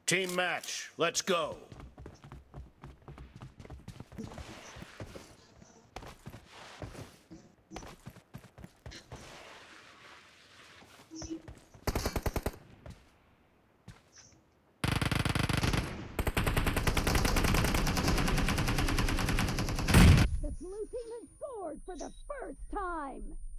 Team match, let's go. The blue team has scored for the first time!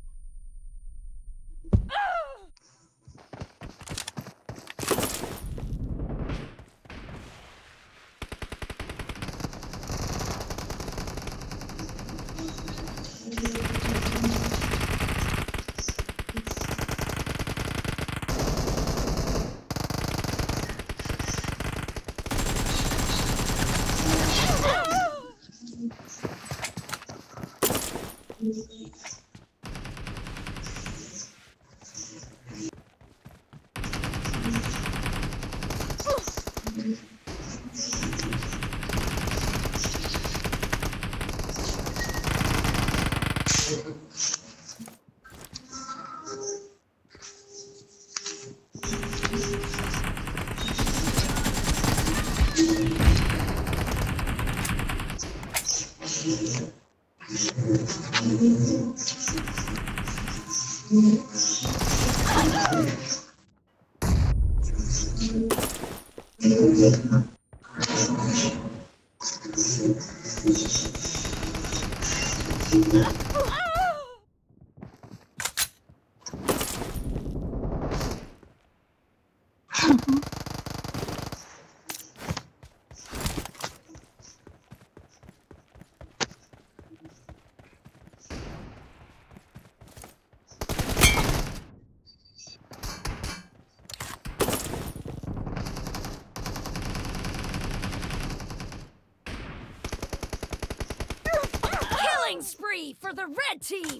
Killing spree for the red team!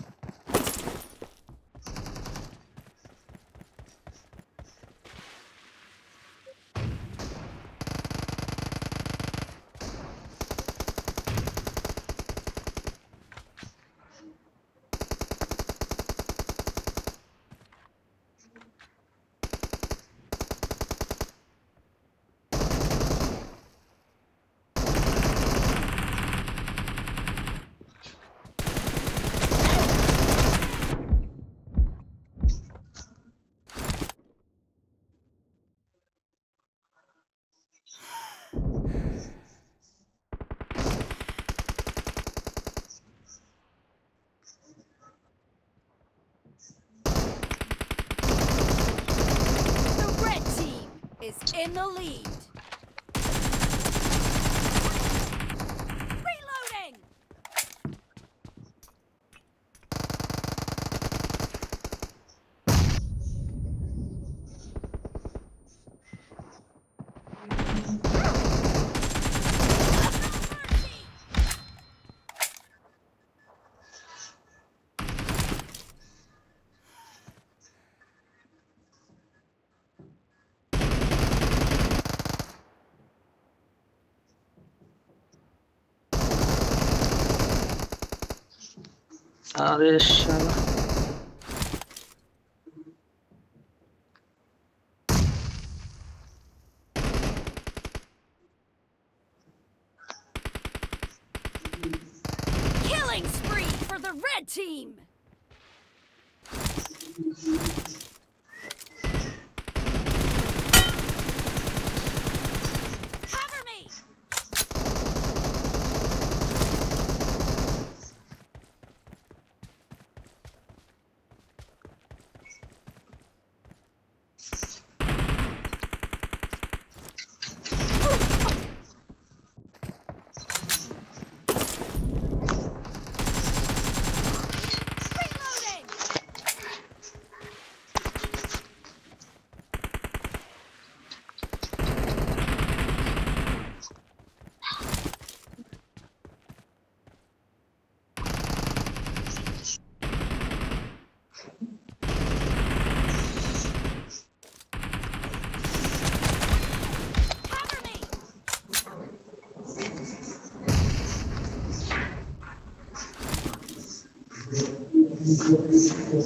Is in the lead. Reloading! अरे शाला Killing spree for the red team! Cover me!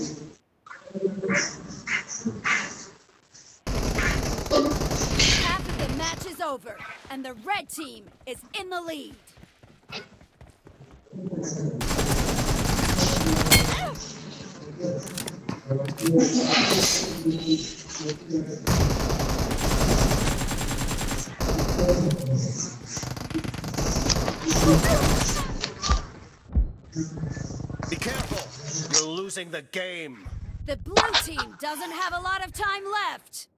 Half over, and the red team is in the lead. Be careful! You're losing the game. The blue team doesn't have a lot of time left.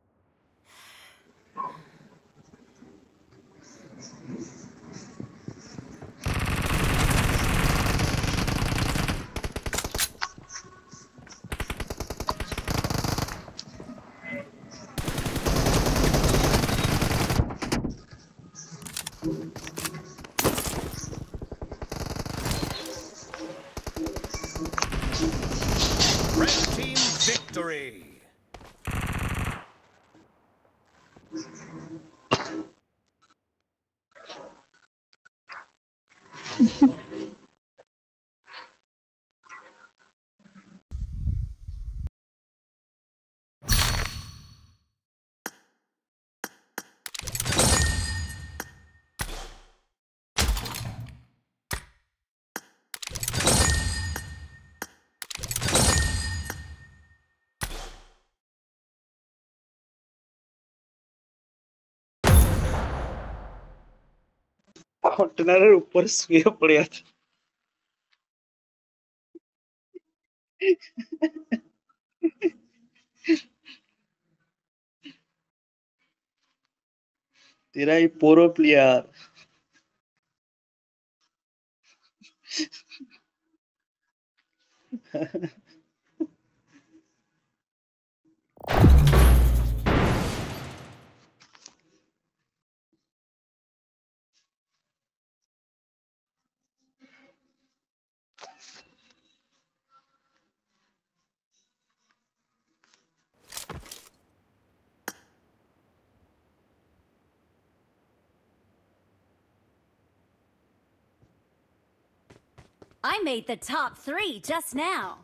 Red team victory. কন্টেনারের উপরে শুয়ে পড়ে আছে। तेरा ही pro player. I made the top 3 just now.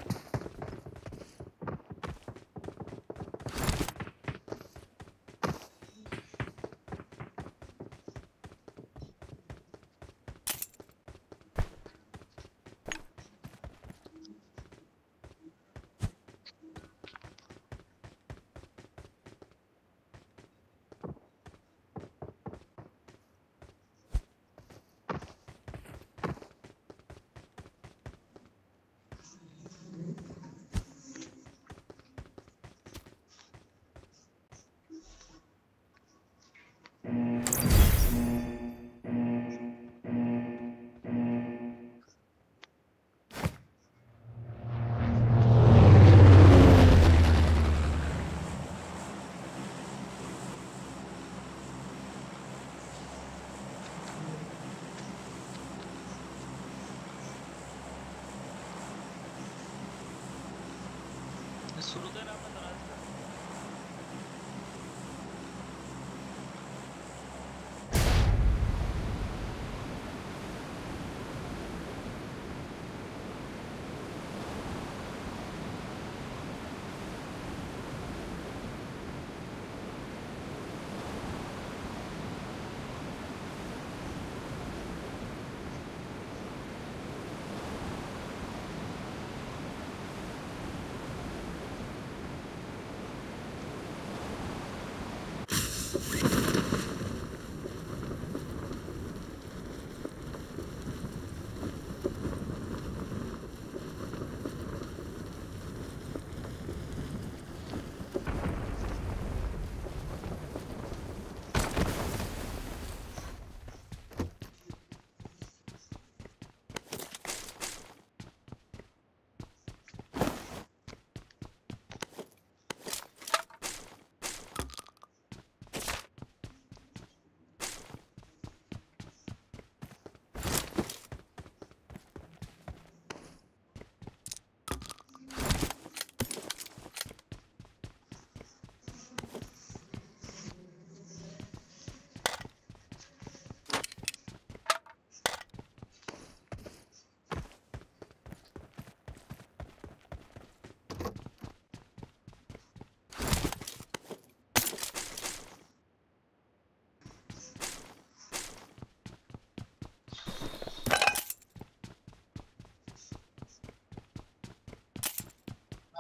শুরুতে না আমরা দাঁড়াচ্ছি।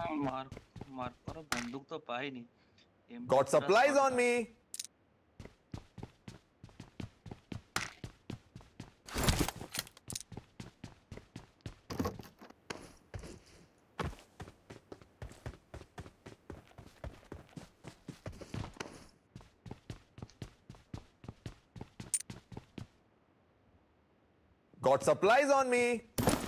मार मार पर बंदूक तो पाई नहीं। MP Got पूरा supplies शॉट on था। me. Got supplies on me.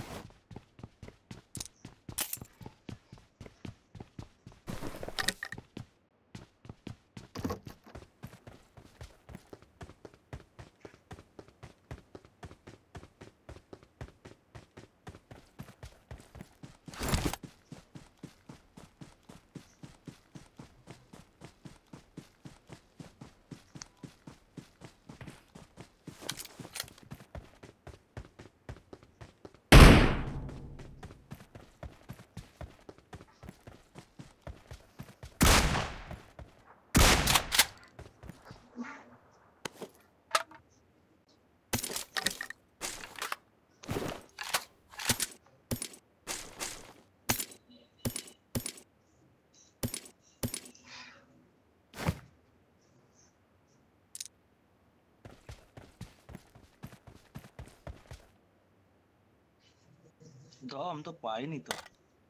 दो हम तो पाई नहीं तो।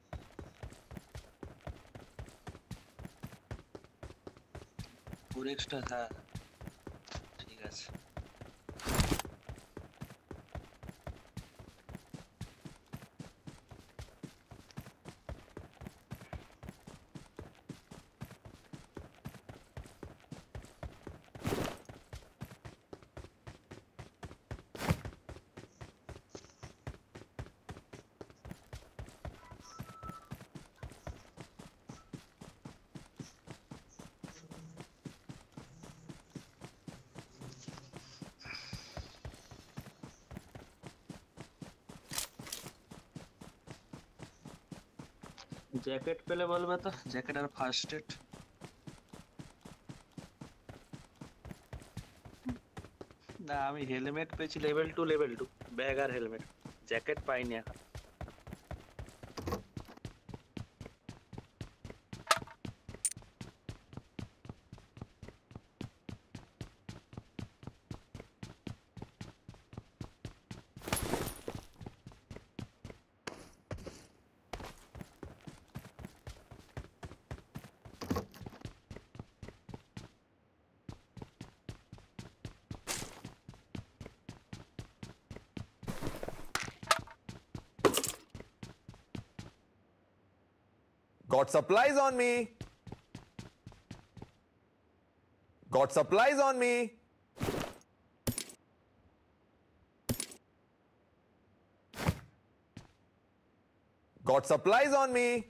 पूरे एक्स्ट्रा था। ठीक है। জ্যাকেট পেলে বলবে তো, জ্যাকেট আর ফার্স্ট এড। না আমি হেলমেট পেয়েছি লেভেল 2 ব্যাগ আর হেলমেট, জ্যাকেট পাইনি এখন। Got supplies on me. Got supplies on me. Got supplies on me.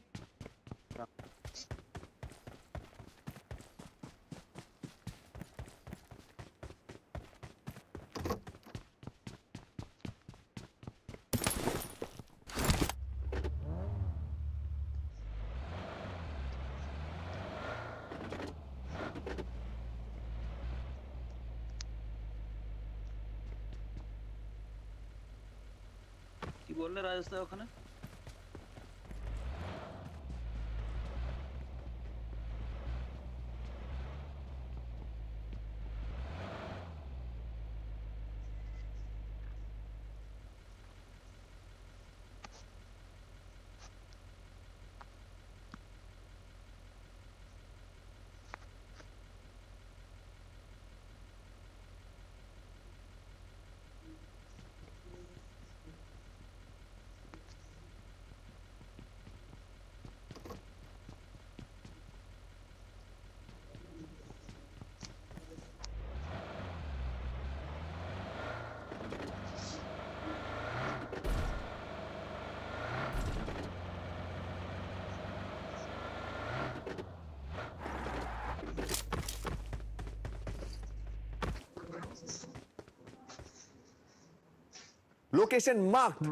কি বললে রাজেশ ওখানে? Location marked.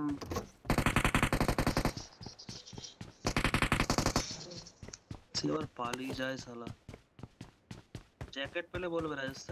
এবার পালিয়ে যায় শালা। জ্যাকেট পেলে বলবে Rajesh.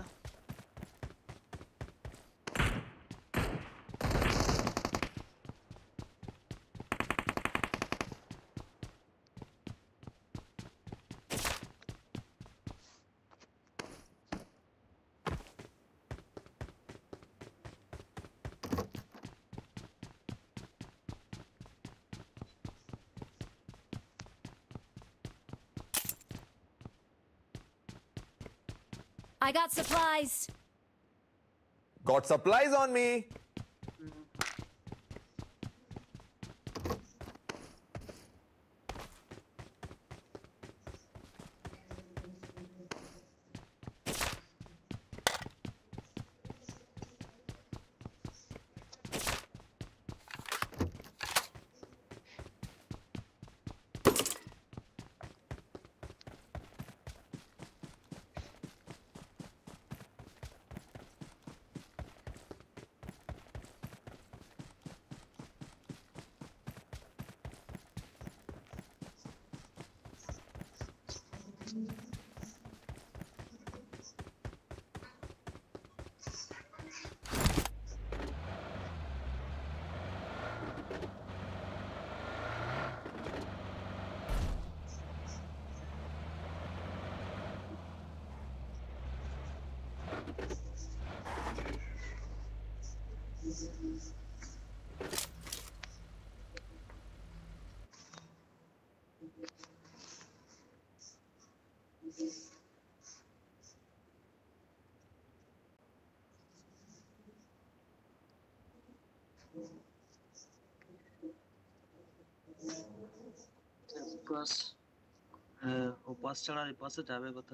I got supplies. Got supplies on me. Pass হ্যাঁ ও পাস ছাড়া এই পাশে যাবে কথা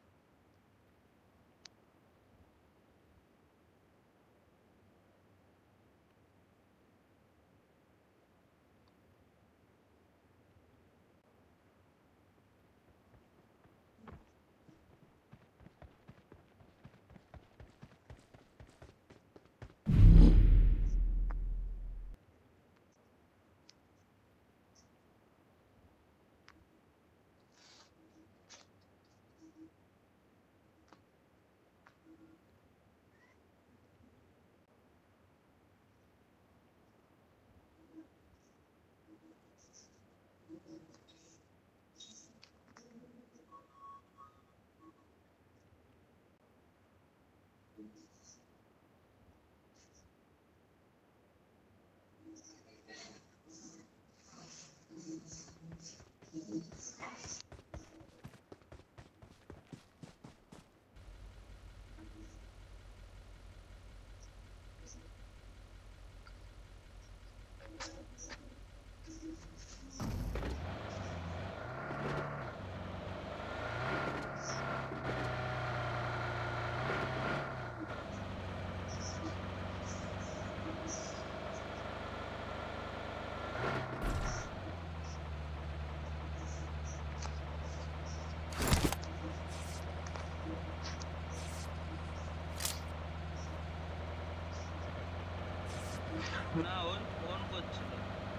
না ওর ফোন করছিল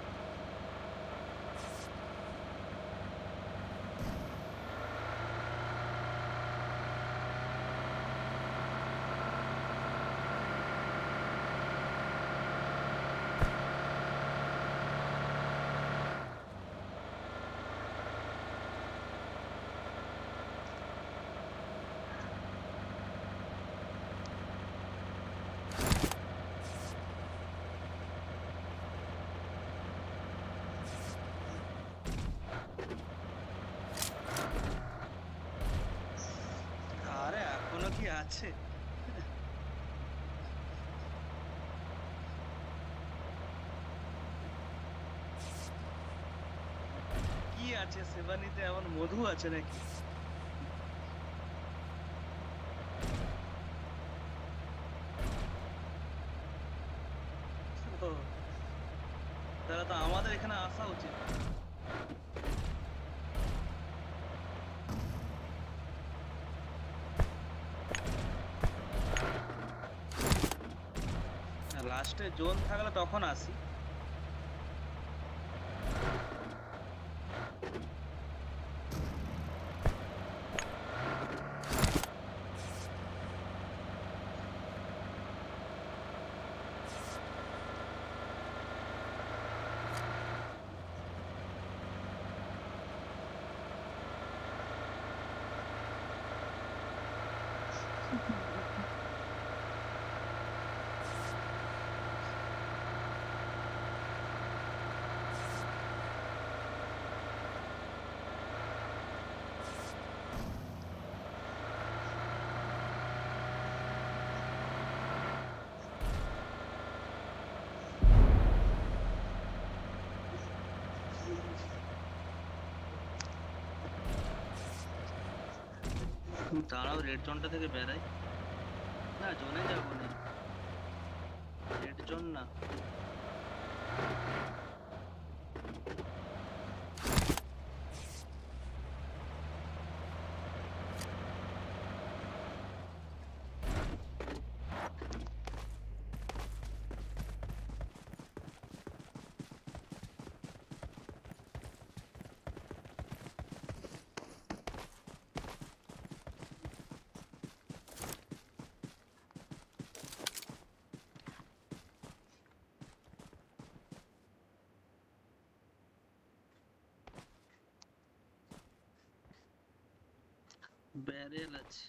আরে এখনো কি আছে কি আছে সেবানিতে এমন মধু আছে নাকি ও, তাহলে তো আমাদের এখানে আসা উচিত লাস্টে জোন থাকলে তখন আসি তারাও রেড জোনটা থেকে বেরাই। না জোনে যাবো না, রেড জোন না। ব্যারেল আছে।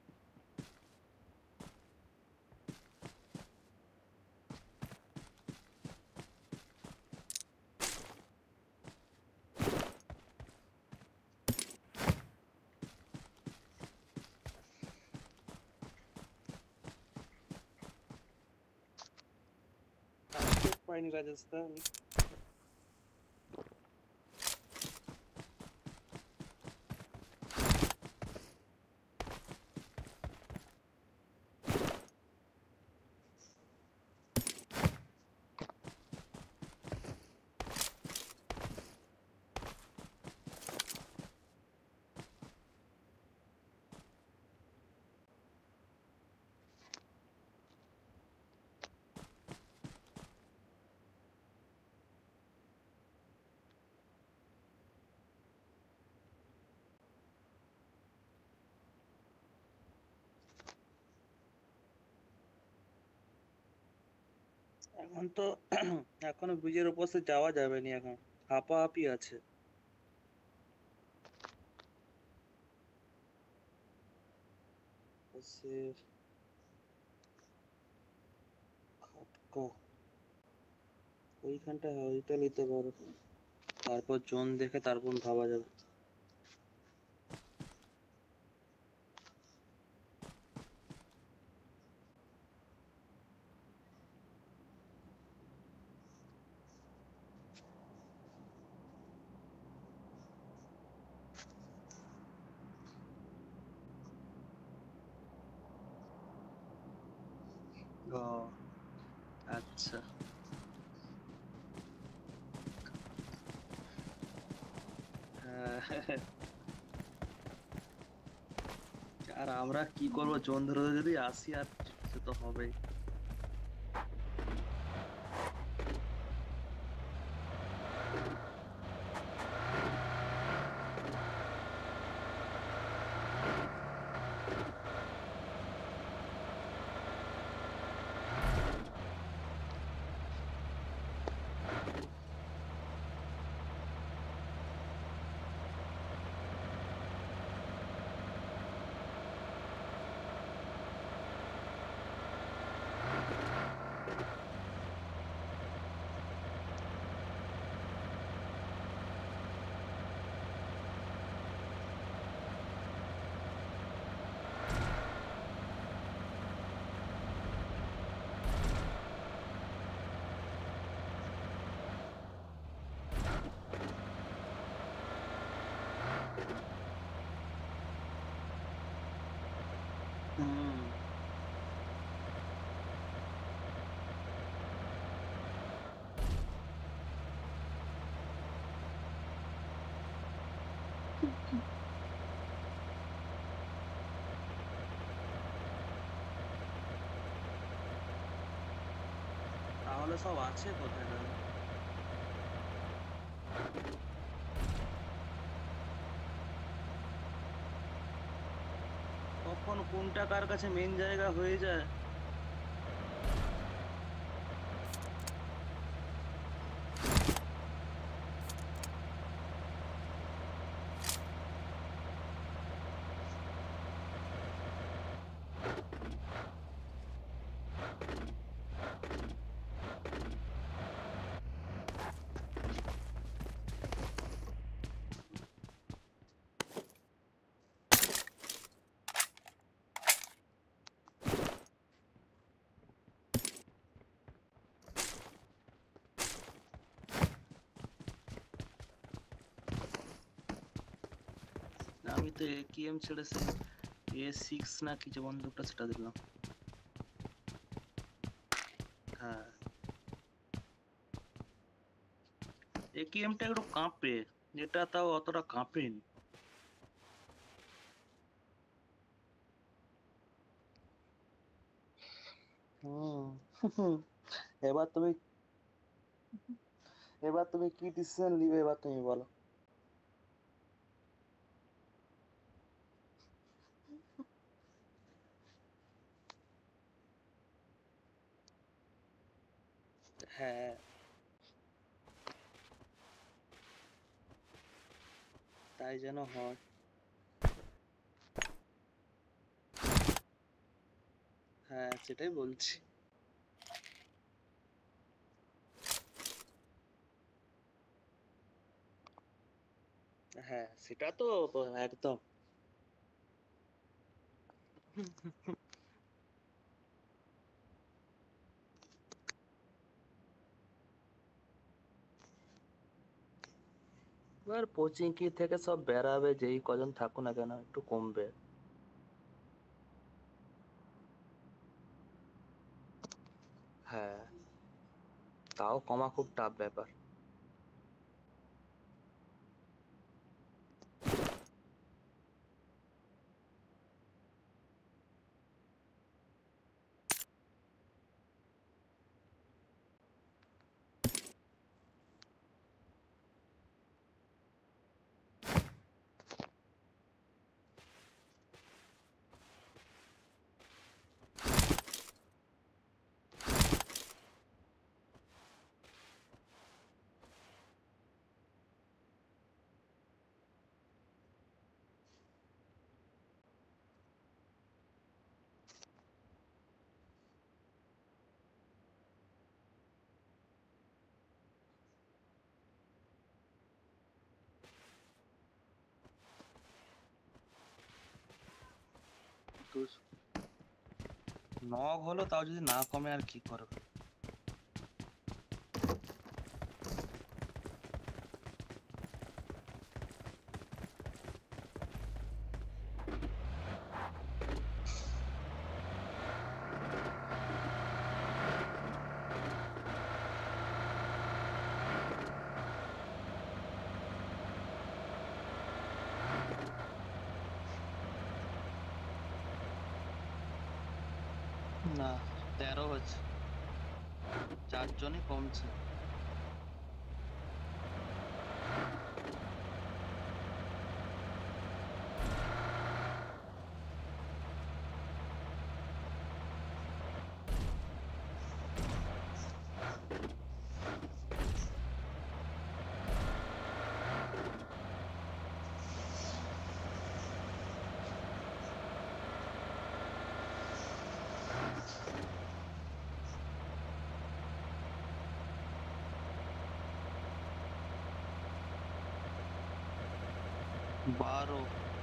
পাইনি রাজস্থান। এখন তো এখনো ব্রিজের উপর সে যাওয়া যাবে না, এখন হাঁপাহাঁপি আছে। সে খাটকা ওইখানটা হয়তো নিতে পারো, তারপর জোন দেখে তারপর ভাবা যাবে। ও আচ্ছা। হ্যাঁ, আর আমরা কি করবো, জোন ধরে ধরে যদি আসি, আর সে তো হবেই। হুম। তাহলে সব আছে কোথায় না? কখন কোনটা কার কাছে মেন জায়গা হয়ে যায়। আমি তো একিএম ছেড়ে সে A6 না কি যে বন্দুকটা সেটা দিলাম। হ্যাঁ একেএমটা একটু কাঁপে, এটা তাও অতটা কাঁপেনি। হুম। এবার তুমি এবার তুমি কি ডিসিশন নিবে এবার তুমি বলো। হ্যাঁ তাই যেন হয়। হ্যাঁ সেটাই বলছি। হ্যাঁ সেটা তো একদম। এবার কোচিং কি থেকে সব বেরাবে, যেই কজন থাকুক না কেন একটু কমবে। হ্যাঁ তাও কমা খুব টাফ ব্যাপার। নক হলো তাও যদি না কমে আর কি করবে। না 13 হচ্ছে, 4জনই কমছে। বারো।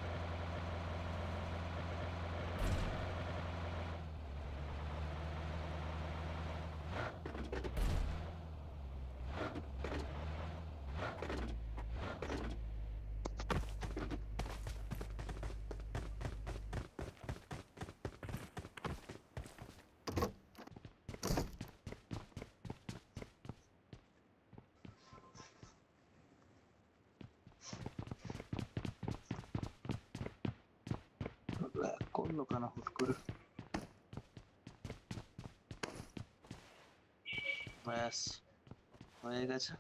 করলো কেন হুট করে? ব্যাস হয়ে গেছে।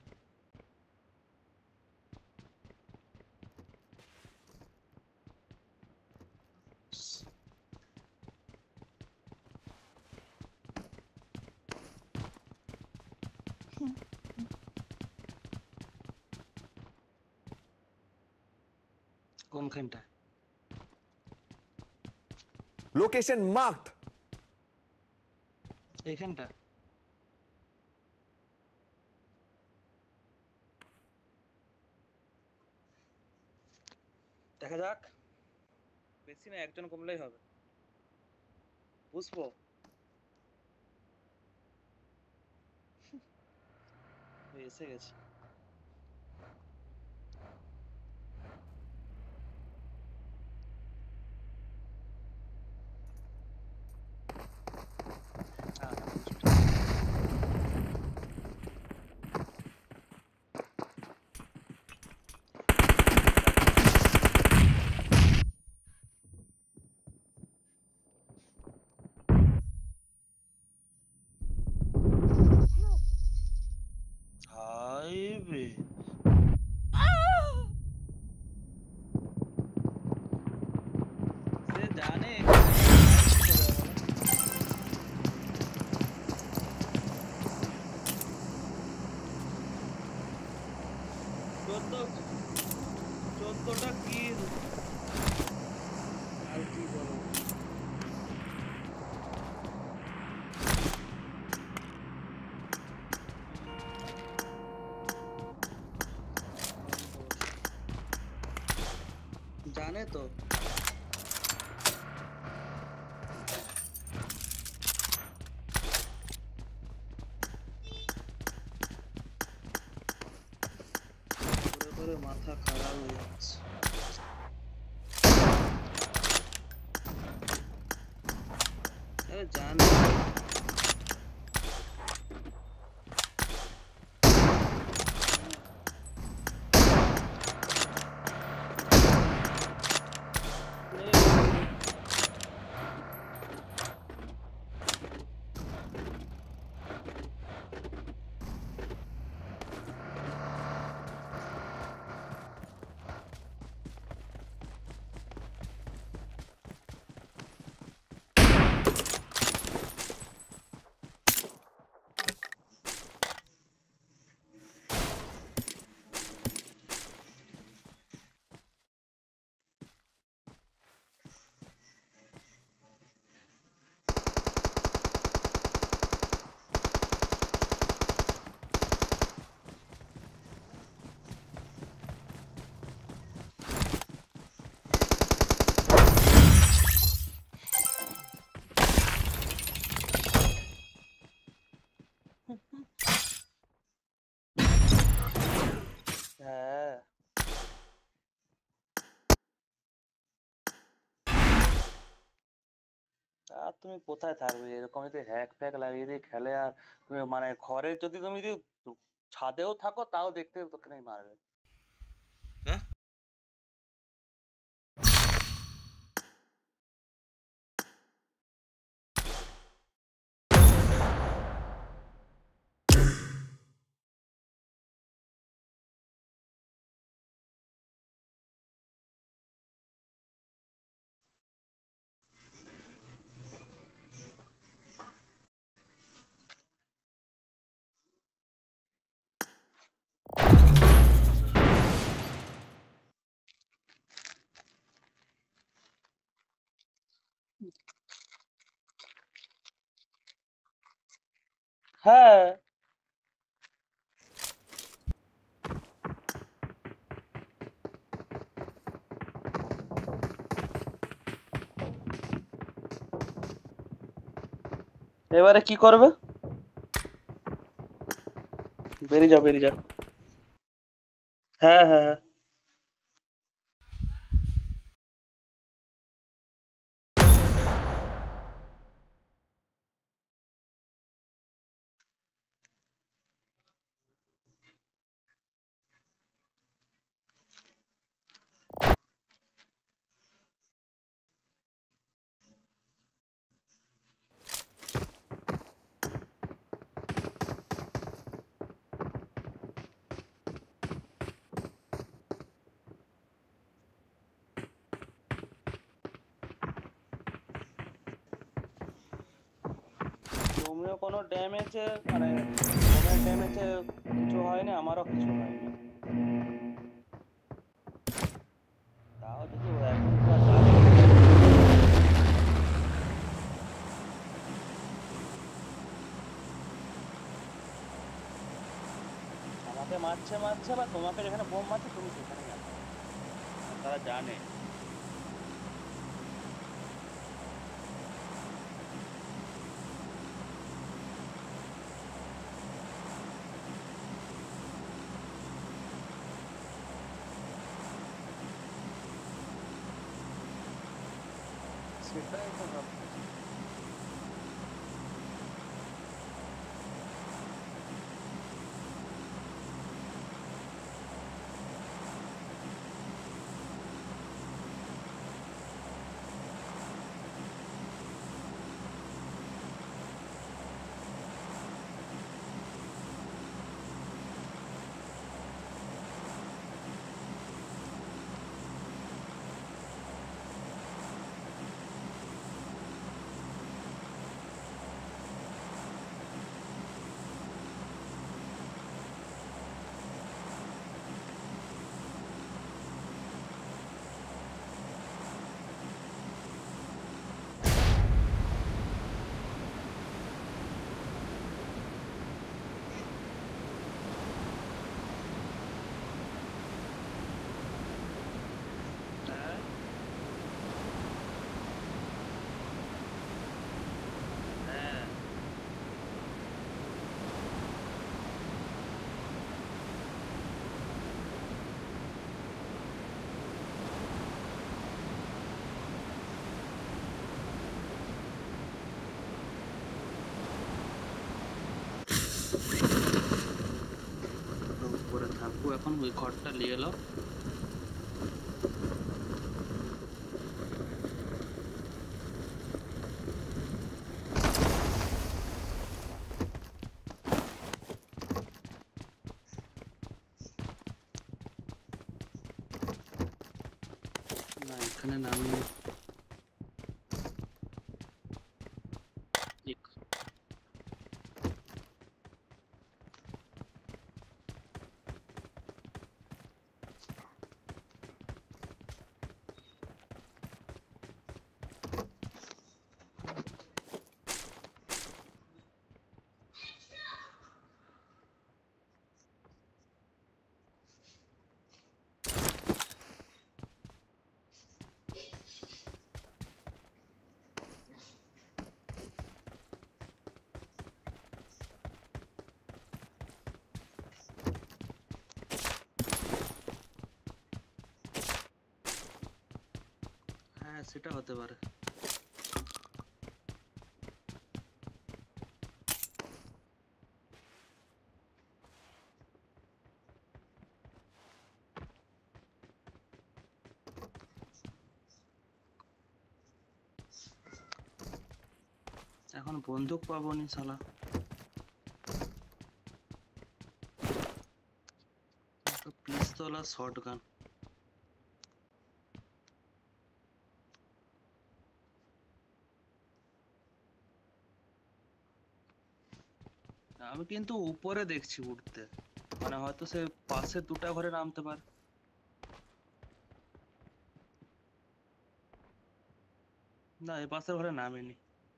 কোনখানটা? Location marked. এইখানটা দেখা যাক, বেশি না একজন কমলেই হবে। বুঝবো এসে গেছে। কতটা কিল আর কি বলবো। জানে তো করে করে মাথা খারাপ হয়ে যাচ্ছে। আরে জানে হ্যাঁ আর তুমি কোথায় থাকবে এরকম যদি হ্যাক ফ্যাক লাগিয়ে দিয়ে খেলে আর তুমি মানে ঘরে যদি তুমি যদি ছাদেও থাকো তাও দেখতে তোকে মারবে। হ্যাঁ হ্যাঁ এবারে কি করবে? বেরিয়ে যাও বেরিয়ে যাও। হ্যাঁ হ্যাঁ হ্যাঁ তুমিও কোনো ড্যামেজে মানে কোনো ড্যামেজে কিছু হয়নি আমারও কিছু হয়নি। তাও যদি এখন আমাকে মারছে মারছে বা তোমাকে যেখানে বোম মারছে তুমি সেখানে যাবে তারা জানে। সেটাই তো ভাবছি। ওই ঘরটা নিয়ে এলো। না এখানে নামিয়ে হ্যাঁ সেটা হতে পারে। এখন বন্দুক পাবো নি শালা। পিস্তল আর শর্ট গান। আমি কিন্তু উপরে দেখছি উঠতে, মানে হয়তো সে পাশে দুটা ঘরে নামতে পারে। না এই পাশের ঘরে নামেনি।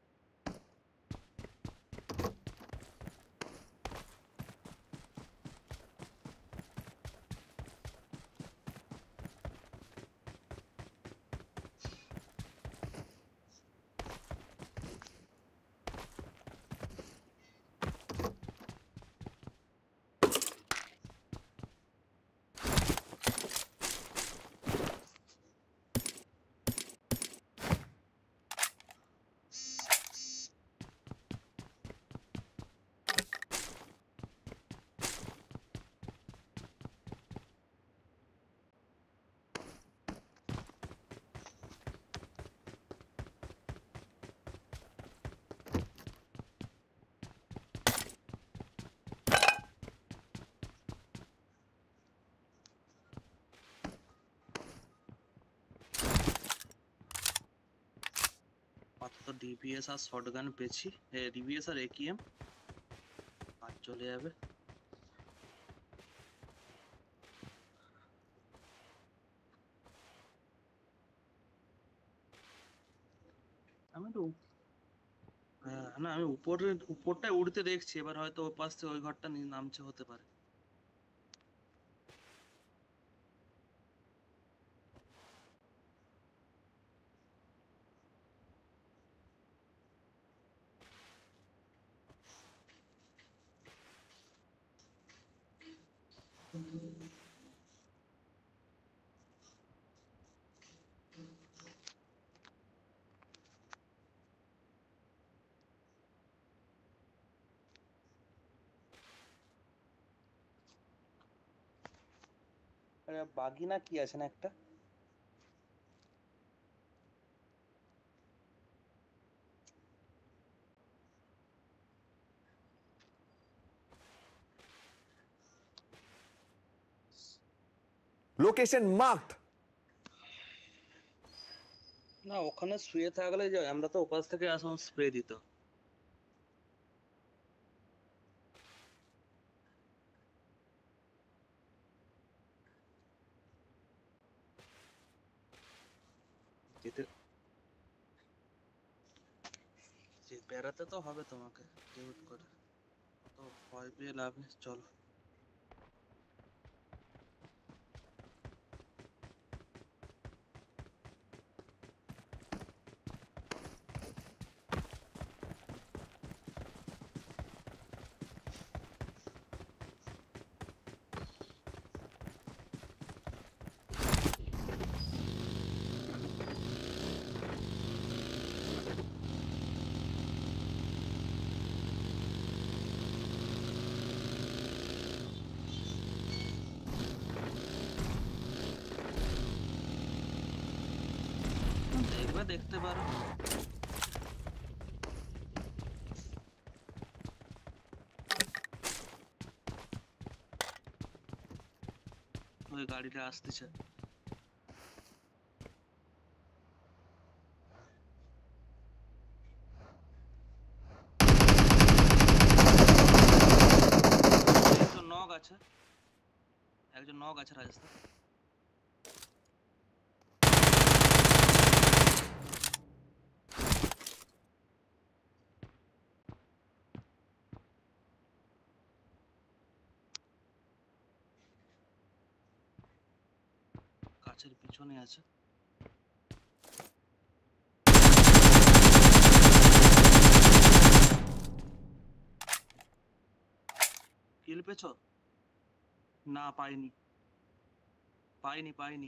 মাত্র ডিপিএস আর শটগান পেয়েছি, ডিপিএস আর একিএম আর চলে যাবে। আমি তো না আমি উপরটায় উঠতে দেখছি, এবার হয়তো ওই পাশ থেকে ওই ঘরটা নামছে হতে পারে। আরে বাগি না কি আছে না একটা? Location marked. না ওখানে শুয়ে থাকলে যে আমরা তো ওপাশ থেকে আসলাম স্প্রে দিত। যেতে বেড়াতে তো হবে তোমাকে ডিউট করে, তো ভয় পেয়ে লাভ নেই, চলো। দেখবে দেখতে পারো। ওই গাড়িটা আসতেছে। একজন নক আছে, একজন নক আছে রাজস্থান। গাছের পিছনে আছে। কিল পেছ? না পাইনি, পাইনি পাইনি।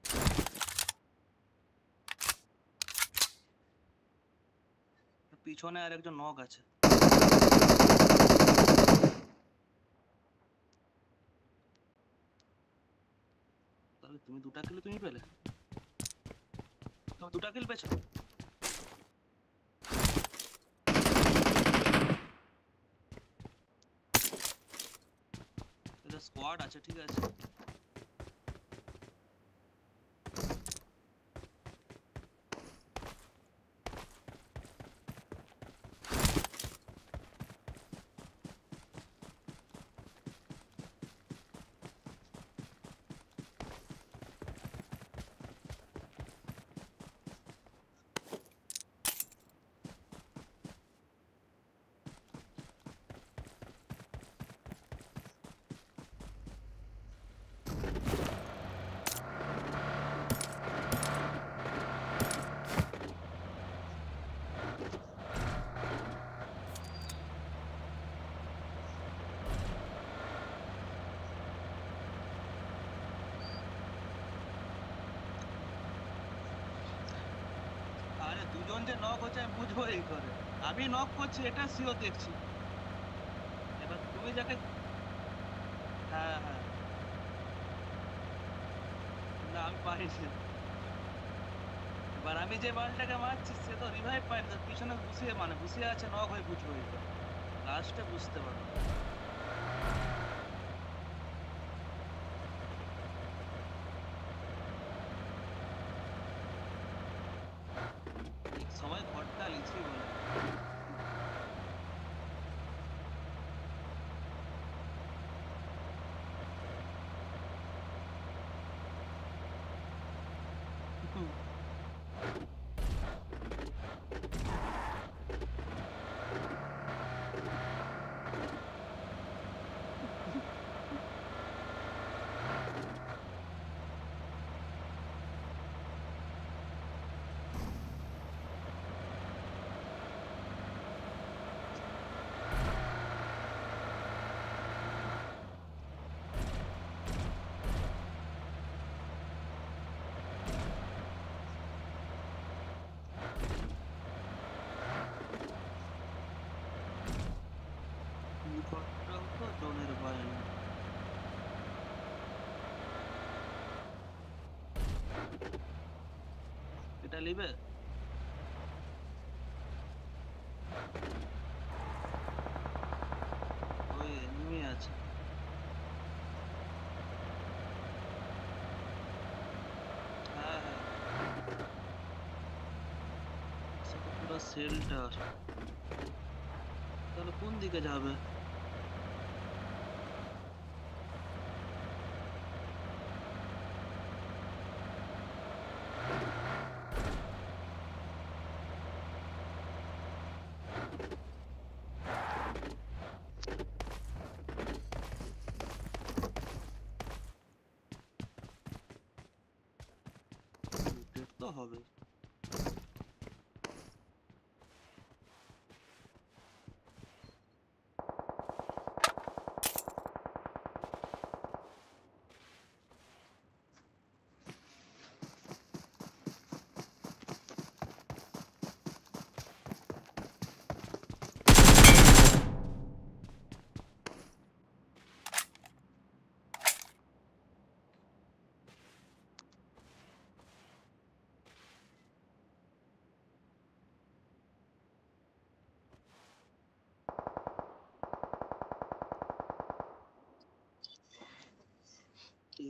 পিছনে আর একজন নক আছে। তাহলে তুমি দুটা কিল তুমি পেলে? তুমি দুটা কিল পেছো? এটা স্কোয়াড আছে, ঠিক আছে। আরে দুজন যে নক হচ্ছে আমি বুঝবো এই করে। আমি নক করছি এটা সিও দেখছি। এবার তুমি যাকে, হ্যাঁ হ্যাঁ, না আমি পাইনি। এবার আমি যে বালটাকে মারছি সে তো রিভাইভ পাইনি, তার পিছনে বসিয়ে আছে, নক হয়ে বুঝবো এই করে। লাস্টে বুঝতে পারবো। সবাই ঘরটা লিখি বলে। ঘরটাও তো জনের বাইরে। এটা নিবে? ওই এনিমি আছে। হ্যাঁ হ্যাঁ, সেটা পুরো শেল্টার। তাহলে কোন দিকে যাবে? লুটেড তো হবে।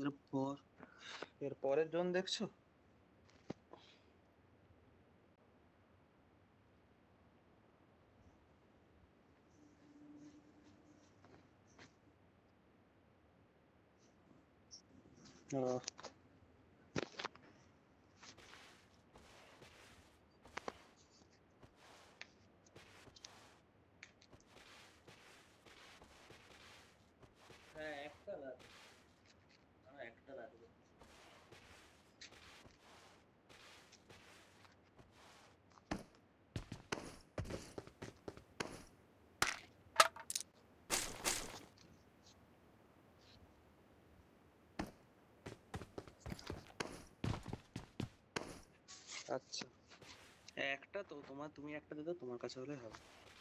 এরপর এর পরের জন দেখছো? আহ, হ্যাঁ একটা রাখো, একটা রাখবে। আচ্ছা একটা তো তুমি একটা দিতে তোমার কাছে হলে হবে।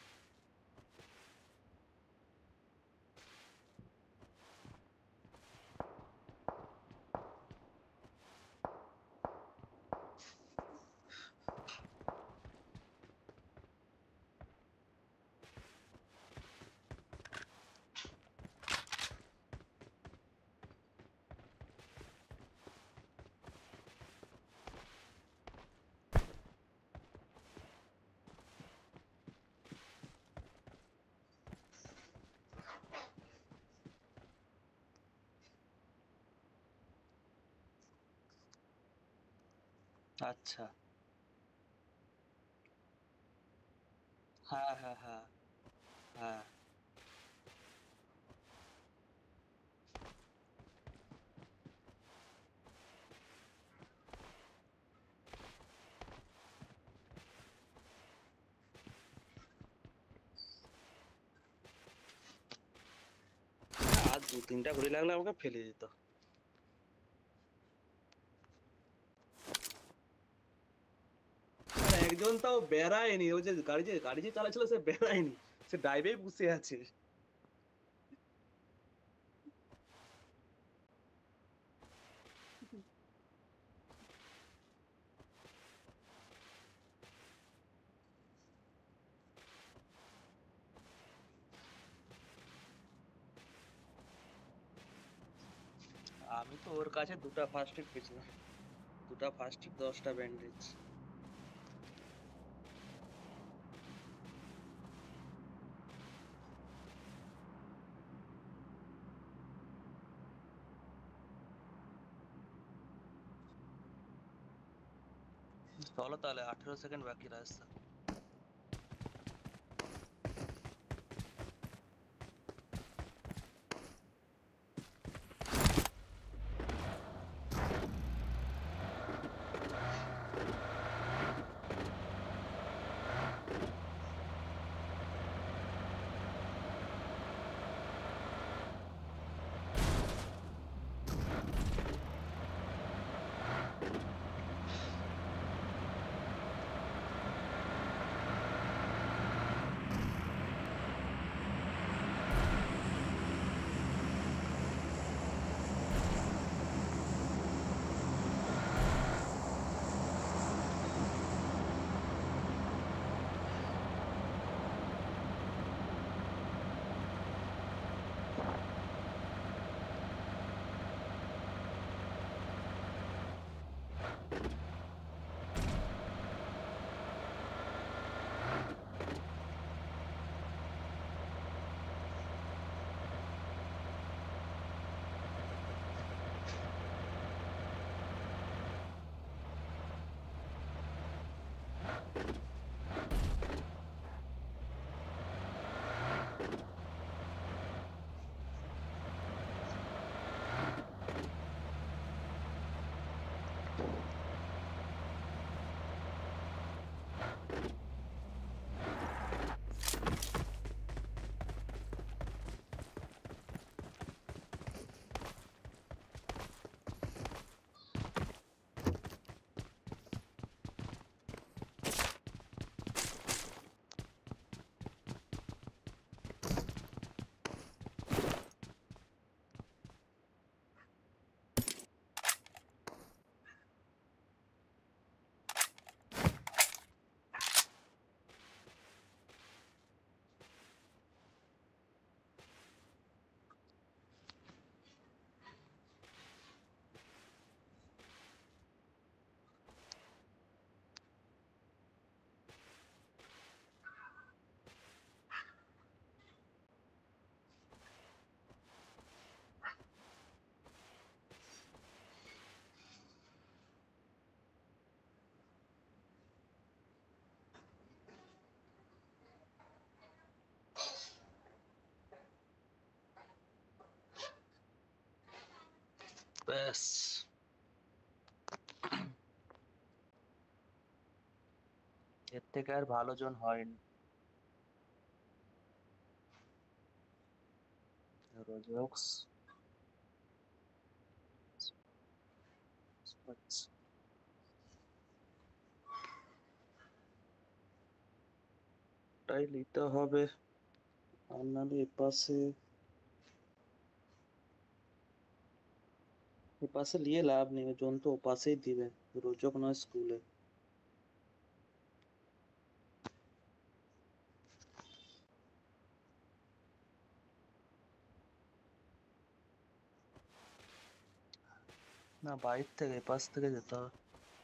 আচ্ছা হ্যাঁ হ্যাঁ হ্যাঁ হ্যাঁ। আর দু তিনটা ঘুড়ি লাগলে আমাকে ফেলে দিত। আর একজন তাও বেড়ায়নি, ও যে গাড়ি যে চালাচ্ছিল সে বেড়ায়নি, সে ড্রাইভে বসে আছে। আমি তো ওর কাছে দুটা ফার্স্ট এড পেয়েছিলাম, দুটা ফার্স্ট এড 10টা ব্যান্ডেজ। চলো তাহলে 18 সেকেন্ড বাকি রাস্তা। ব্যাস, এর থেকে আর ভালো জন হয়নি। রোজক্স তাই নিতে হবে, আর নাহলে এপাশে নিয়ে লাভ নেই, জন তো ওপাশেই দিবে, রোজক নয় স্কুলে। না, বাইরে থেকে এপাশ থেকে যেতে হবে।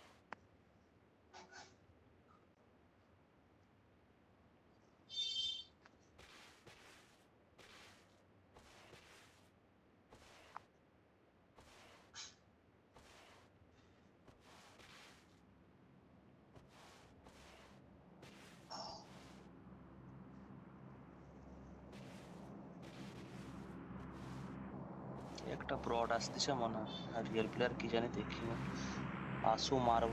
একটা ব্রড আসতেছে মনে হয়, আর রিয়েল প্লেয়ার কি জানি দেখি না, আসু মারবো।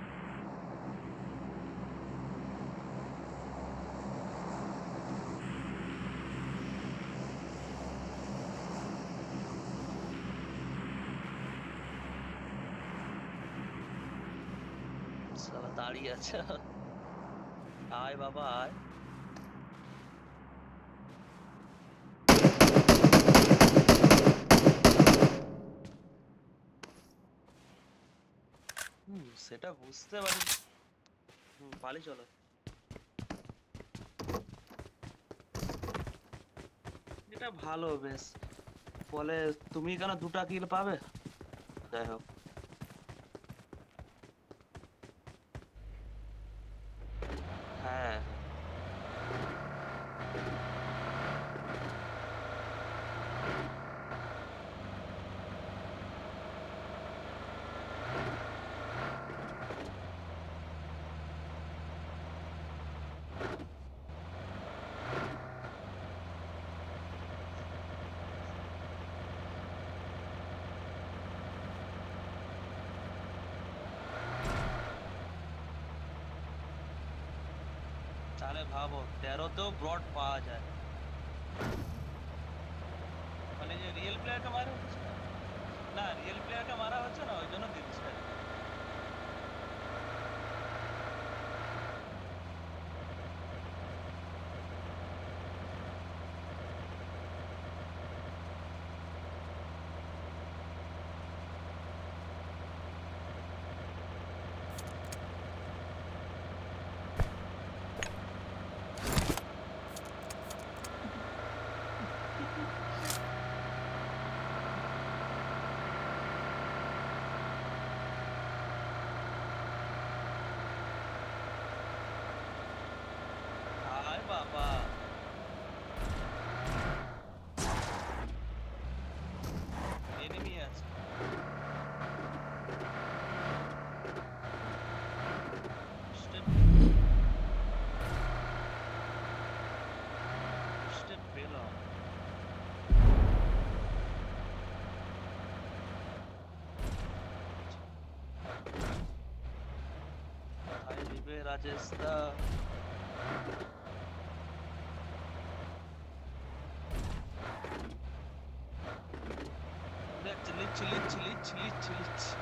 শালা দাঁড়িয়ে আছে, আয় বাবা আয়। সেটা বুঝতে পারি। পালি চলো। এটা ভালো বেশ, বলে তুমি কেন 2টা কিল পাবে, যাই হোক। হ্যাঁ, তাহলে ভাবো 13তেও ব্রড পাওয়া যায়, মানে যে রিয়েল প্লেয়ারকে মারা হচ্ছে না, না রিয়েল প্লেয়ারকে মারা হচ্ছে না, ওই জন্য দিচ্ছে। আয় বাবা, এনিমি আছে। স্টেপ স্টেপ পেলাম। কোথায় নিবে রাজেশ দা? লিচ্ছি লিচ্ছি লিচ্ছি লিচ্ছি লিচ্ছি।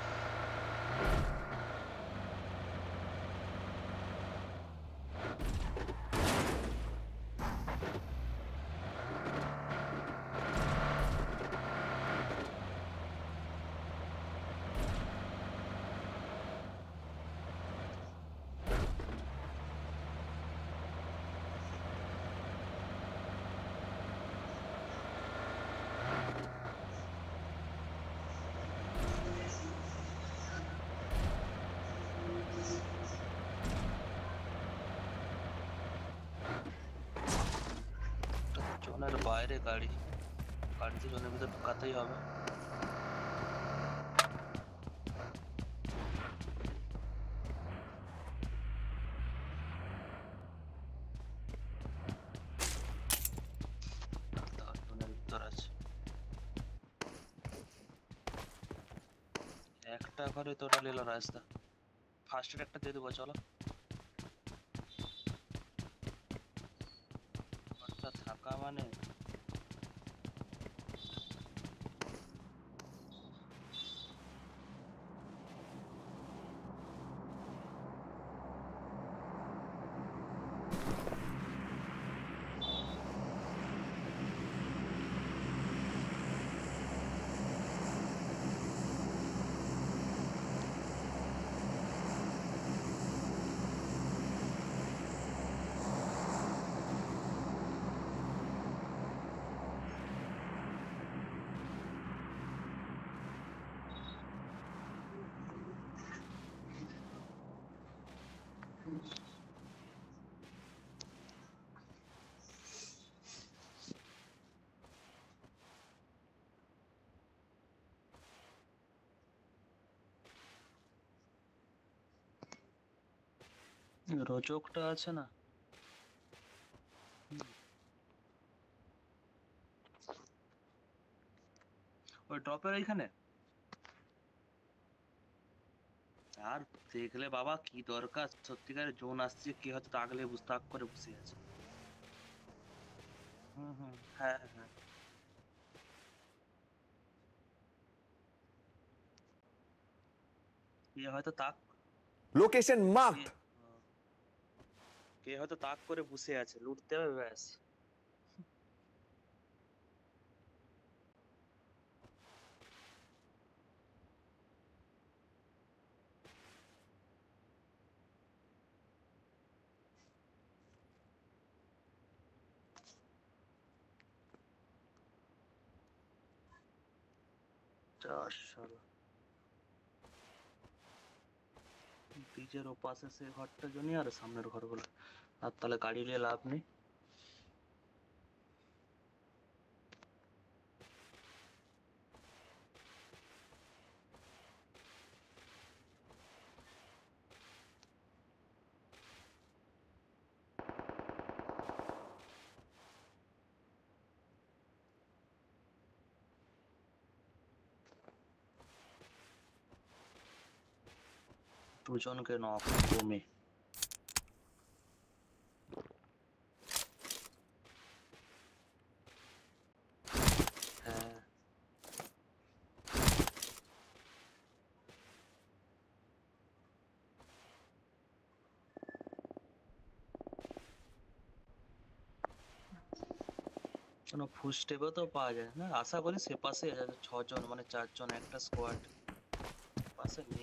জোনের বাইরে গাড়ি, গাড়িতে জোনের ভিতরে ঢুকাতেই হবে। জোনের ভিতর আছে। একটা ঘরে টোটাল এলো রাস্তা। ফার্স্ট এড একটা দিয়ে দেবো চলো। ঘরটা থাকা মানে রোজকটা আছে না? ওই ড্রপের এইখানে। আর দেখলে বাবা কি দরকার, সত্যিকারের জোন আসছে, কি হয়তো তাগলে তাক করে বসে আছে। হ্যাঁ হ্যাঁ। কে হয়তো তাক Location কে marked. কে হয়তো তাক করে বসে আছে, লুটতে হবে ব্যাস। শালা ব্রিজের ওপাশে সে ঘরটা জনি আর সামনের ঘরগুলো, আর তাহলে গাড়ি নিয়ে লাভ নেই। দুজনকে নক কমে। হ্যাঁ কোনো ফুস্টেপও তো পাওয়া যায় না, আশা করি সে পাশে 6 জন মানে 4 জন একটা স্কোয়াড পাশে নেই।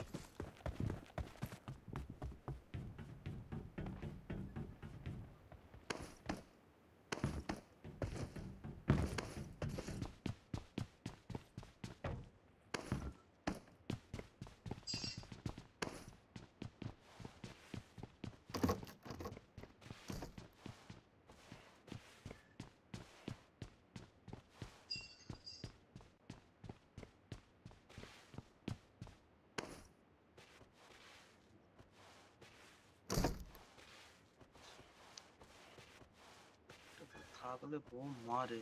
থাকলে বোম মারে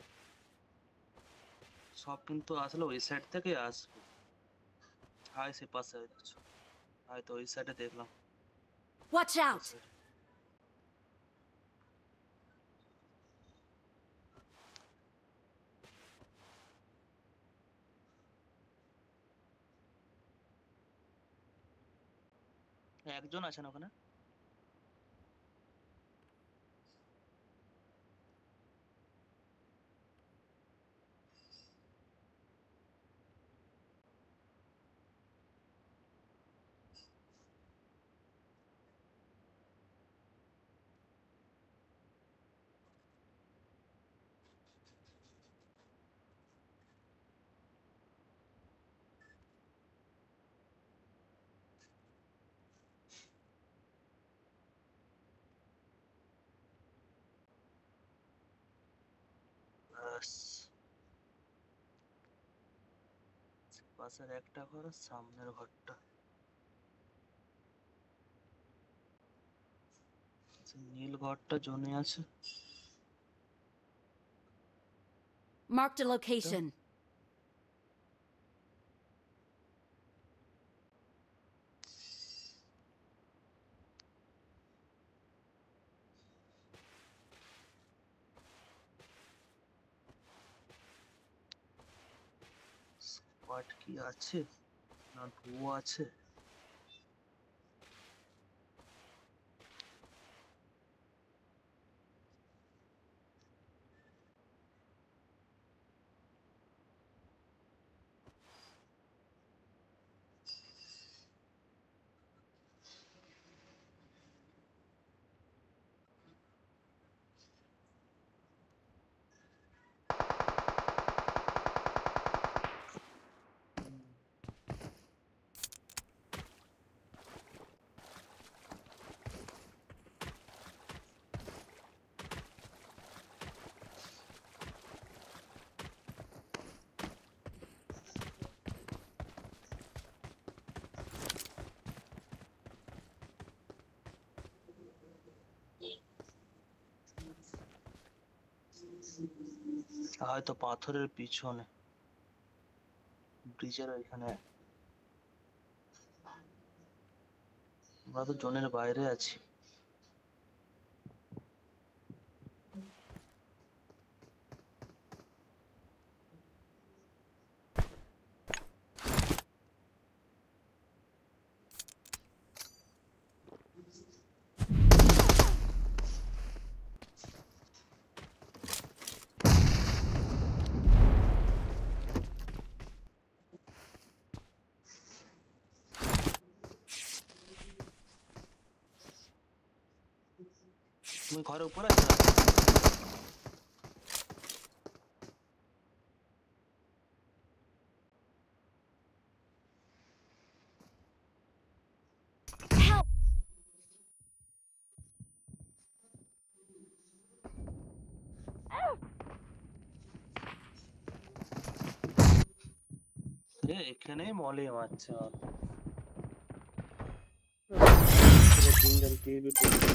সব, কিন্তু আসলে ওই সাইড থেকে আসবে। হাই সে পাশে দেখছো, হয়তো ওই সাইডে দেখলাম। Watch out! একজন আছেন ওখানে। ব্যাস পাশের একটা ঘর আর সামনের ঘরটা, নীল ঘরটা জোনে আছে। Marked a location. কাঠ কি আছে না ধোয়া আছে? হয়তো পাথরের পিছনে, ব্রিজের ওইখানে। আমরা তো জোনের বাইরে আছি। তুমি ঘরের উপরে আছো? Help! এখানেই মলে মারছে আমার। তিনজন PvP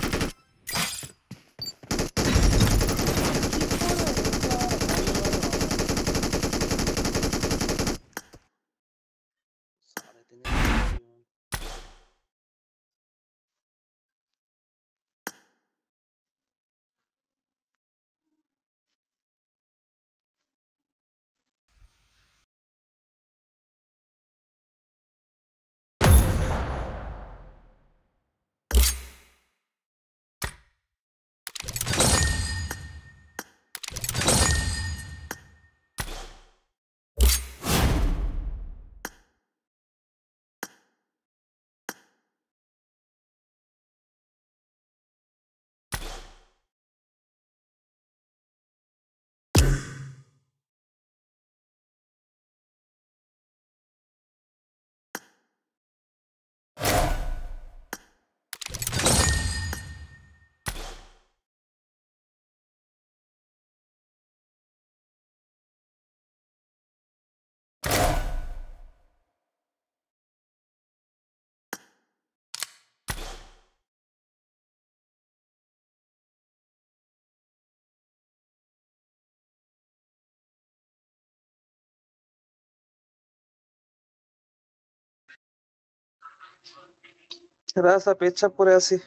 সাড়ে তিনে রাস্তা পেচ্ছাপ করে আসি।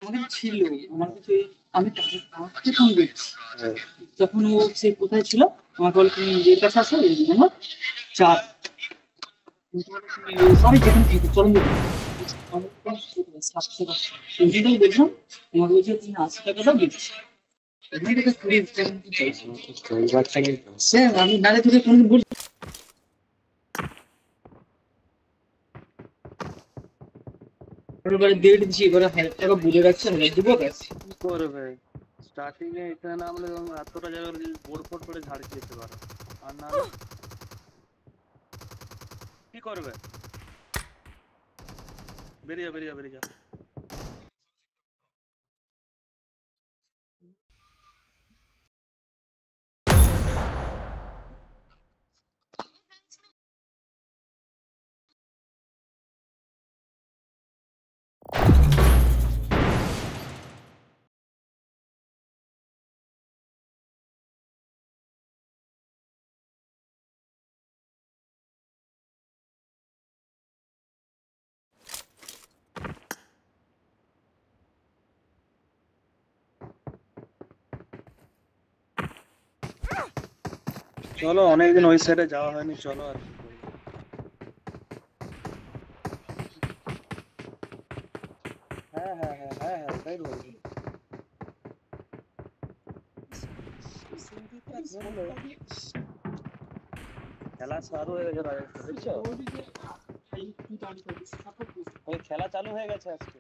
আমাদের ছিল আমার কাছে আমি তাকে ফোন করেছি যখন ও সে কোথায় ছিল আমাকে বলে তুমি নিজের কাছে আসো এই নম্বর 4 সবাই যেখানে থেকে চলুন সেটাই বললাম আমাকে বলছে তুমি 80 টাকা দাও দিচ্ছি আমি টাকা কুড়ি স্যার আমি নালে তোকে কোনদিন বলি এবারে ডেট দিচ্ছি এবারে 1000 টাকা বলে রাখছি আমি দেবো ব্যাস কি করবে স্টার্টিং এ এখানে নামলে এতটা জায়গা বোর্ড ফোর্ড করে ঝাড় খেতে পারো আর না হলে কি করবে বেরিয়ে যা বেরিয়ে যা বেরিয়ে যা চলো অনেকদিন ওই সাইডে যাওয়া হয়নি চলো আর কি করবো। হ্যাঁ হ্যাঁ হ্যাঁ হ্যাঁ হ্যাঁ তাই বলবো খেলা চালু হয়ে গেছে রাজস্থান বুঝছো ওই খেলা চালু হয়ে গেছে আজকে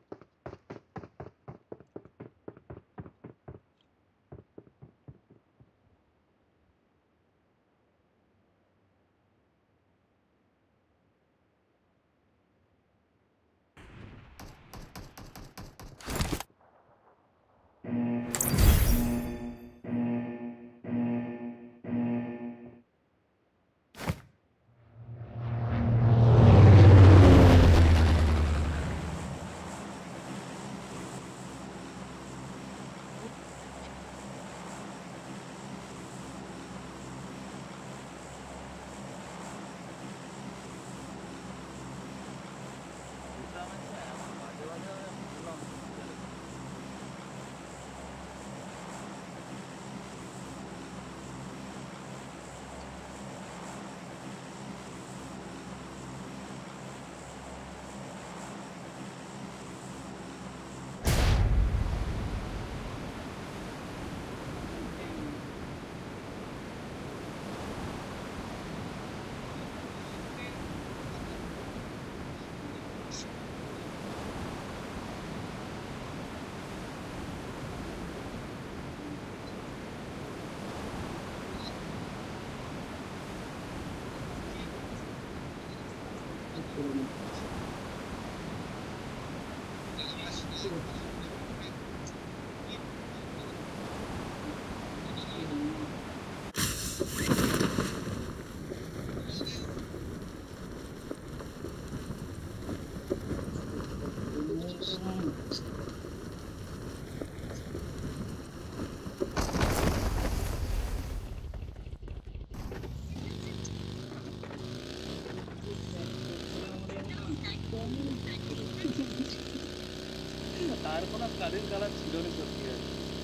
আর কোনো কাজের কালার ছিল না সত্যি আর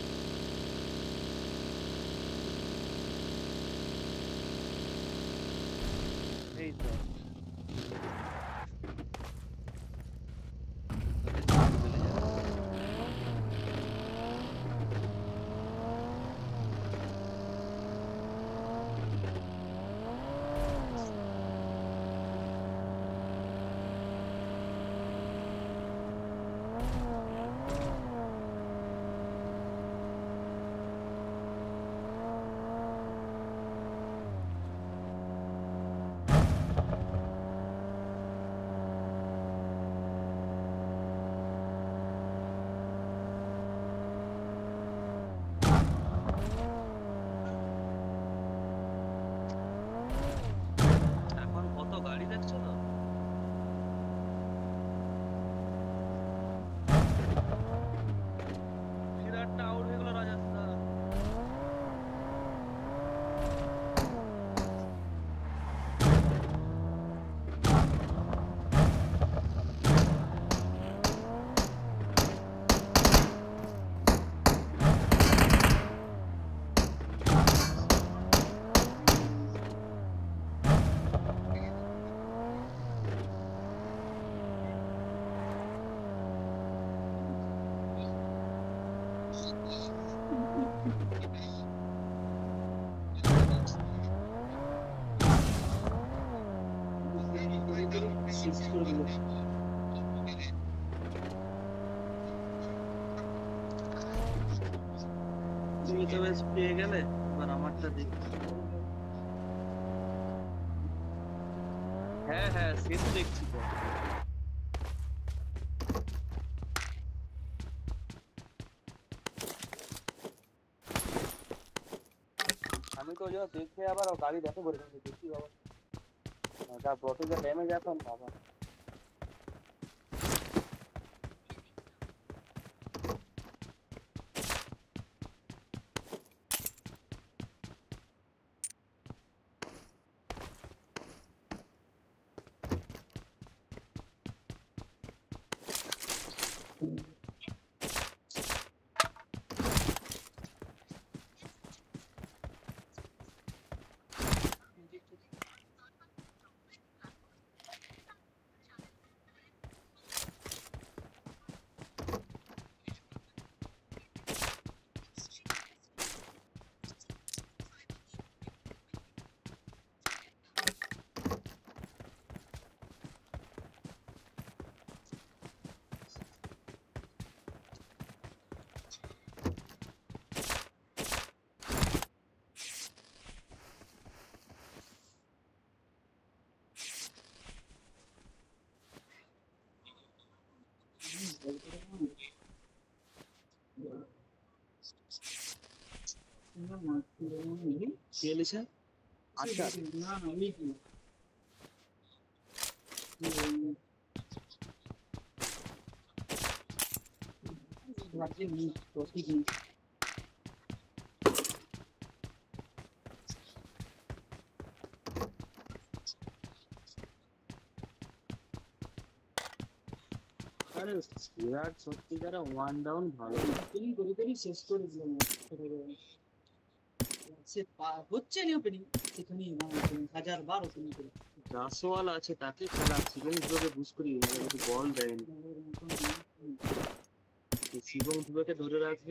এই তো শেষ করে দিল। তুমি তো বেশ পেয়ে গেলে, এবার আমারটা দেখি। হ্যাঁ হ্যাঁ, সে তো দেখছি তো। আমি তো ওই জন্য দেখে আবার গাড়ি দেখে বলে দেখি বাবা, যা বটে যা ড্যামেজ এখন বাবা। কে লিখে? আচ্ছা না না আমি কি রাজ্যে নেই ট্রফি নেই। আরে বিরাট সত্যিকারে ওয়ান ডাউন ভালো। ওপেনিং করে করে শেষ করে দিলাম। সে হচ্ছে না ওপেনিং, সেখানে হাজার বার ওপেনিং করে জাসওয়াল আছে তাকে খেলা, শিবম ধুবেকে বুঝ করি বল দেয়নি। শিবম ধুবেকে ধরে রাখবে।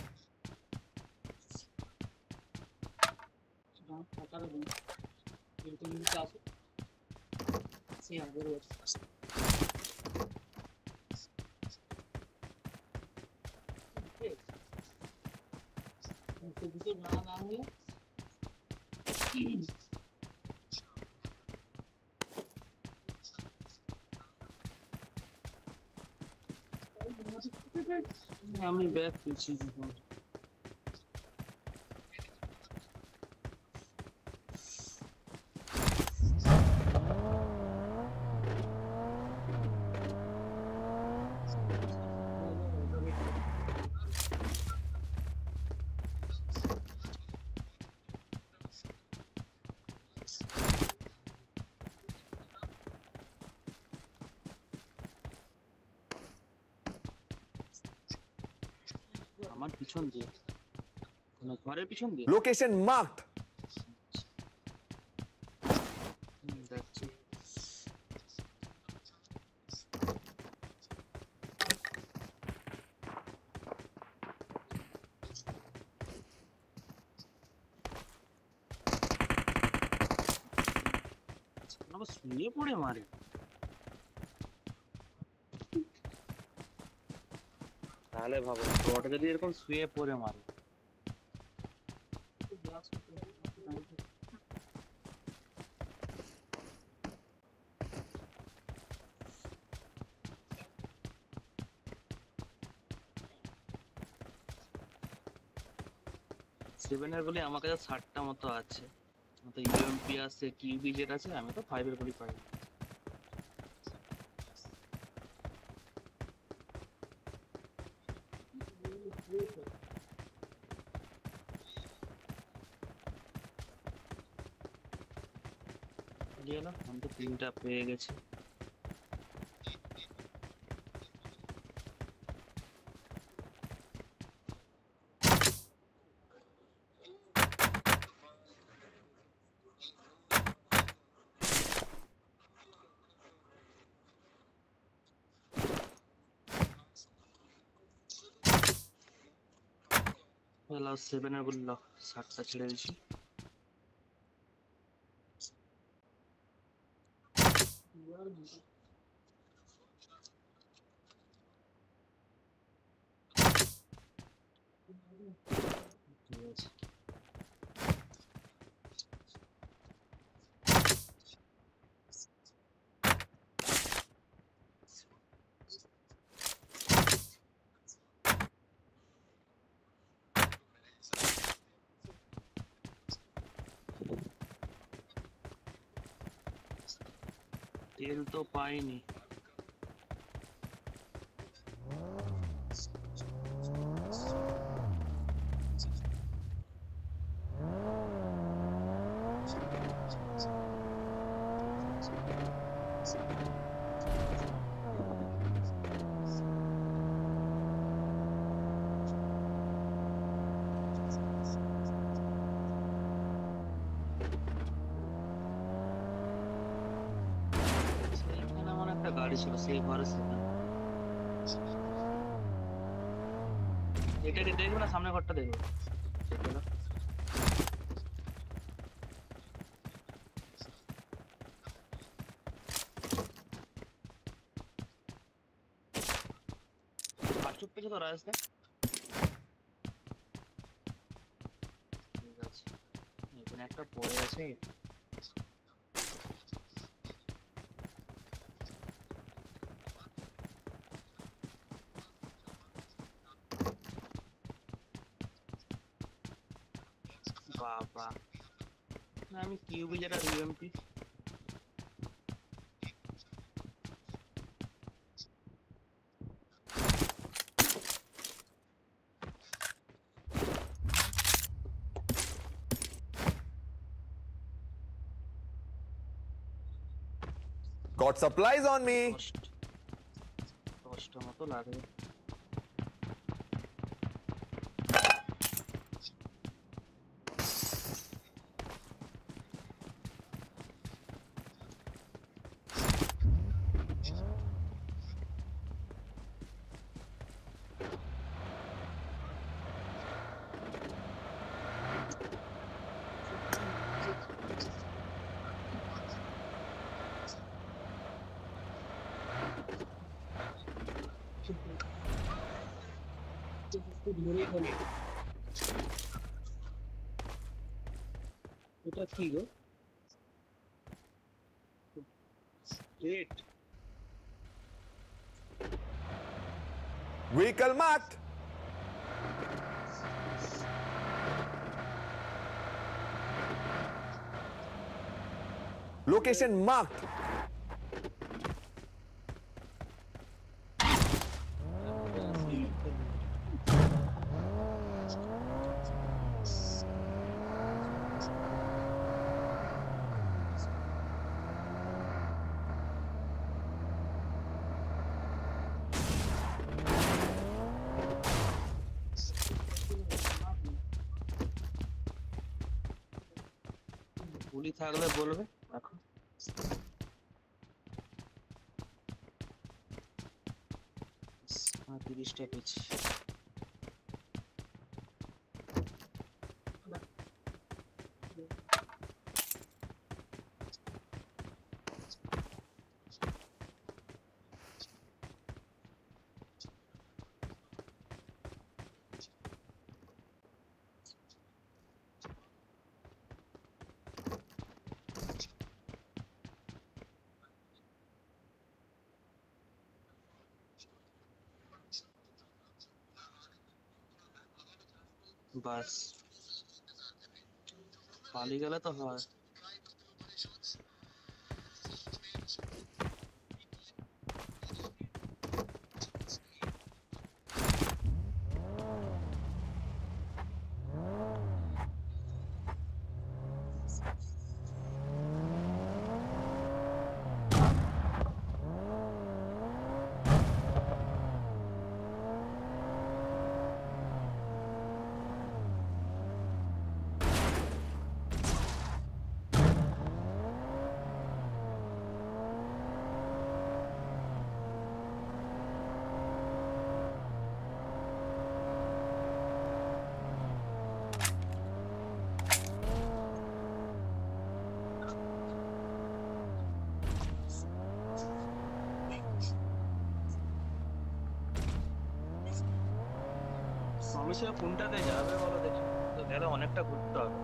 এরকম কিছু আছে সে আগের না না হলে আমি ব্যাক করছি। আমার পিছন দিয়ে, কোন ঘরের পিছন দিয়ে Location marked. যাচ্ছি। আবার শুয়ে পড়ে মারে। তাহলে ভাবো ওটা যদি এরকম শুয়ে পড়ে মারে। সেভেনের বলে আমার কাছে 60টা মতো আছে, তো ইউএমপি আছে, কিউবি জেট আছে, আমি তো 5 এর বলি পাই। গেল আমি তো 3টা পেয়ে গেছি। লাস্ট 7 এর বলল 60টা ছেড়ে দিছি। ঠিক আছে। তেল তো পাইনি। সেইখানে আমার একটা গাড়ি ছিল, সেই ঘরে সেখানে। এটাকে দেখবো না, সামনে ঘরটা দেখবো। সেটা চুপ পেয়েছে তো রাজদা। ঠিক আছে, এখানে একটা পড়ে আছে। বাবা, না আমি কিউবি যেটা UMP. Got supplies on me. দশটা মতো লাগবে। এটা কি গো? রেট Vehicle marked. Location marked. গুলি থাকলে বলবে এখন। হ্যাঁ, 30টা পেয়েছি। বাস পালিয়ে গেলে তো হয়। আমি সে কোনটাতে যাবে বলো দেখি, তো গেলে অনেকটা ঘুরতে হবে।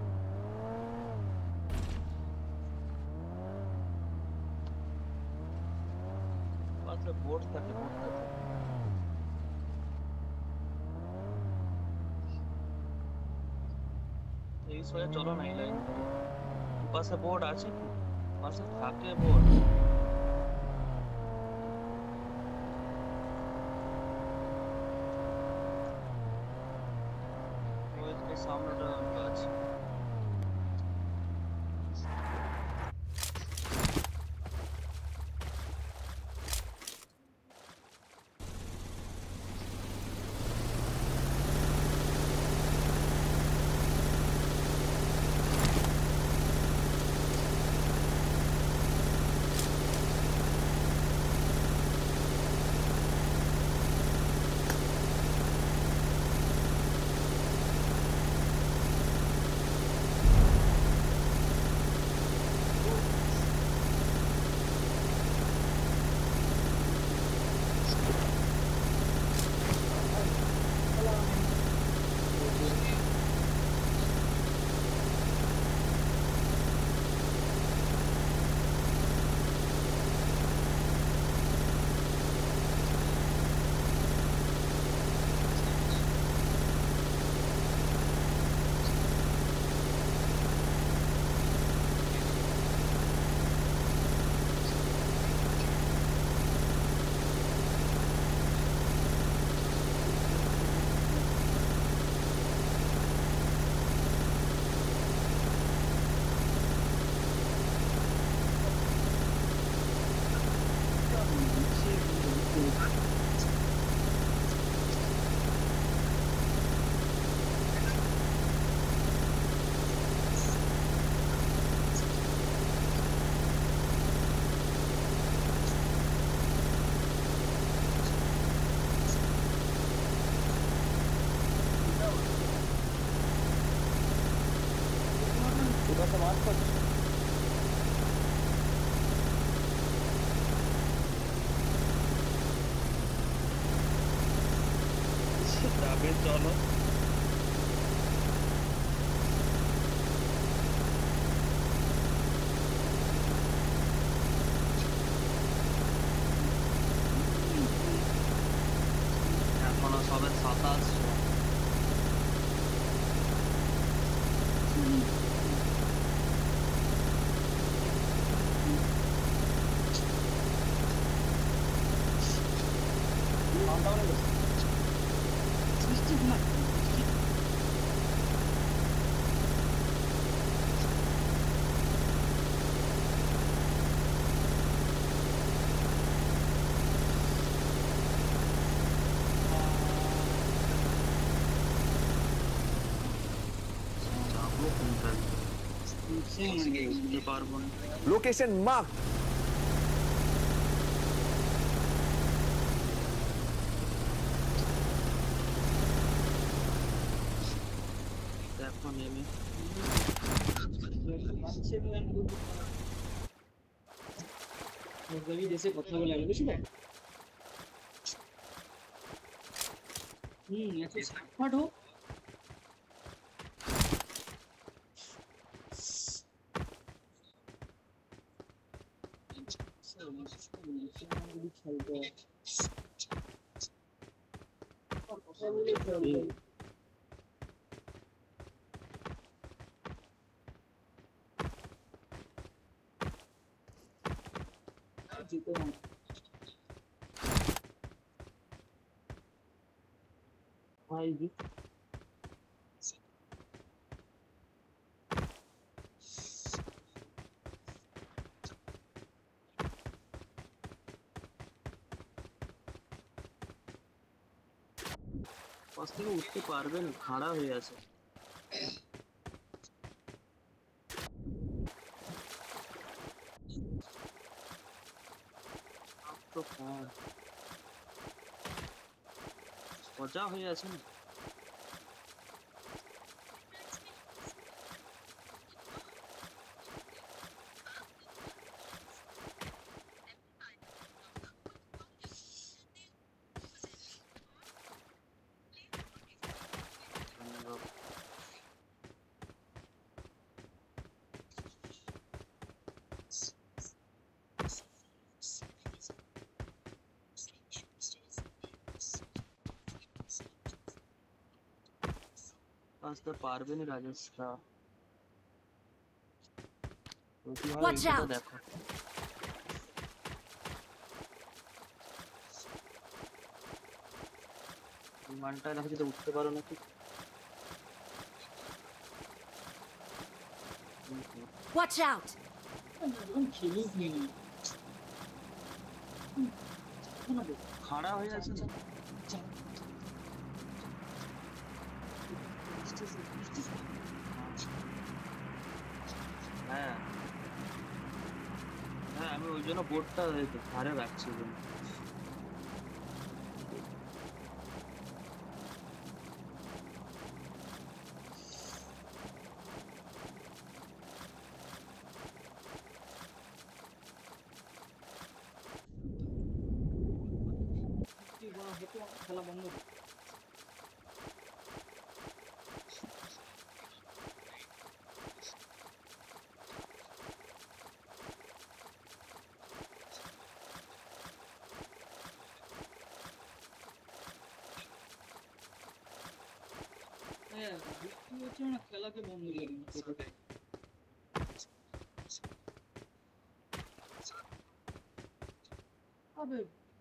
আচ্ছা বোট থাকে, বোট থাকে। এই সোজা চলো না, এই লাইন ধরে। পাশে বোর্ড আছে কি? পাশে থাকে বোর্ড। ওই সামনেটা আছে। सुबह से मार पर যাবে চলো। এখনো সবে 27। যাবো কোনটায় বুঝতে পারবো না। Location marked. দেখো নেমে দেশে কথা বলে আমি বুঝলে এত সাফাট হোক পাশ থেকে উঠতে পারবে না, খাড়া হয়ে আছে। তো মজা হয়ে আছে না। আসতে পারবে না রাজেশরা। তো কি হয় Watch এইটা out! দেখো। বিমানটা দেখো যদি উঠতে পারো নাকি। Watch out! যখন খেলুক নি খাড়া হয়ে আছে না। হ্যাঁ হ্যাঁ, আমি ওই জন্য বোর্ডটা ধারে রাখছি ওই জন্য। খেলা বন্ধ করে। হ্যাঁ বৃষ্টি হচ্ছে না, খেলাকে বন্ধ করে দিচ্ছে। আবে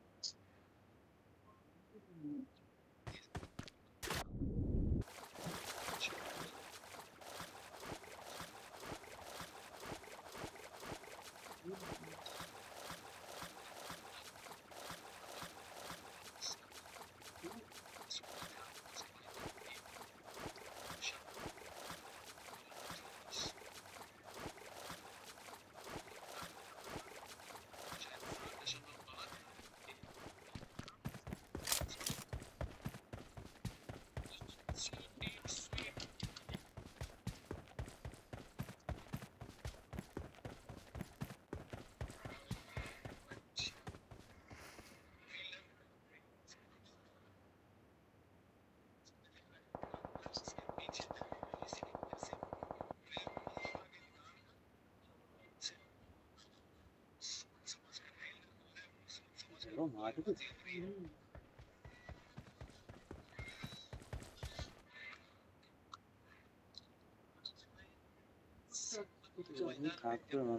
থাকবে না।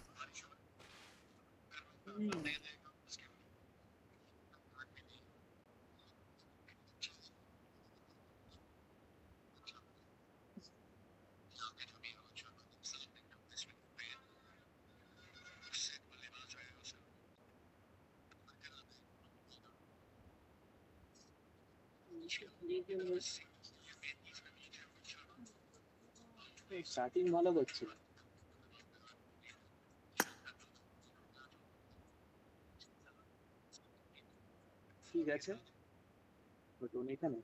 স্টার্টিং ভালো করছিল। ঠিক আছে ওটা এখানে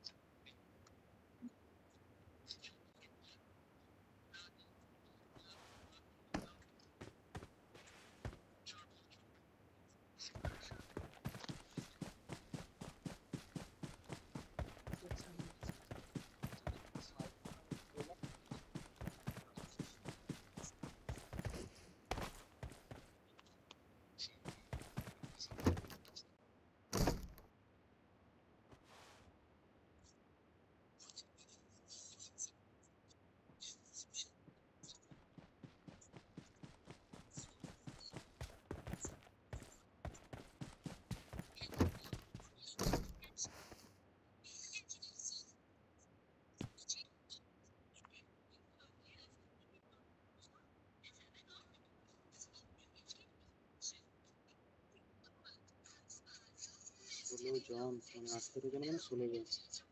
ষোলো জন, মানে 18 জন মানে 16 জন।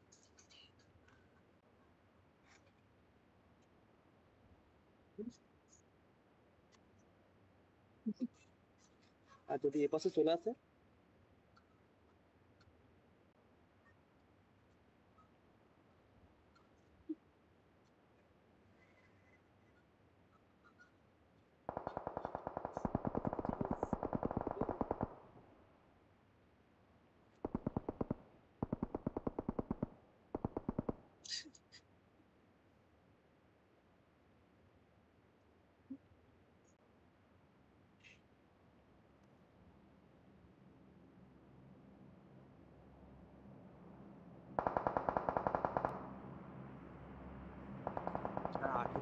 আর যদি এ পাশে চলে আসে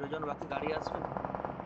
দুজন বাকি গাড়ি আসবে না?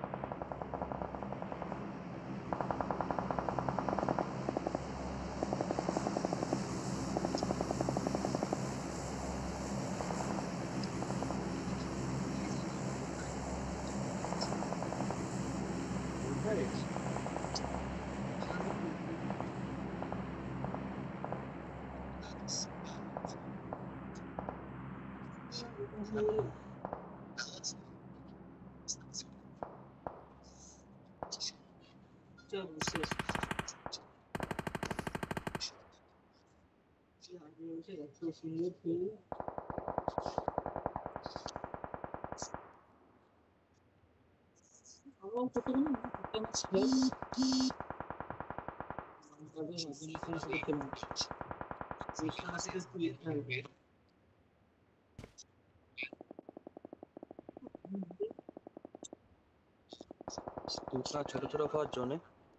দুটা ছোট ছোট খাওয়ার জন্য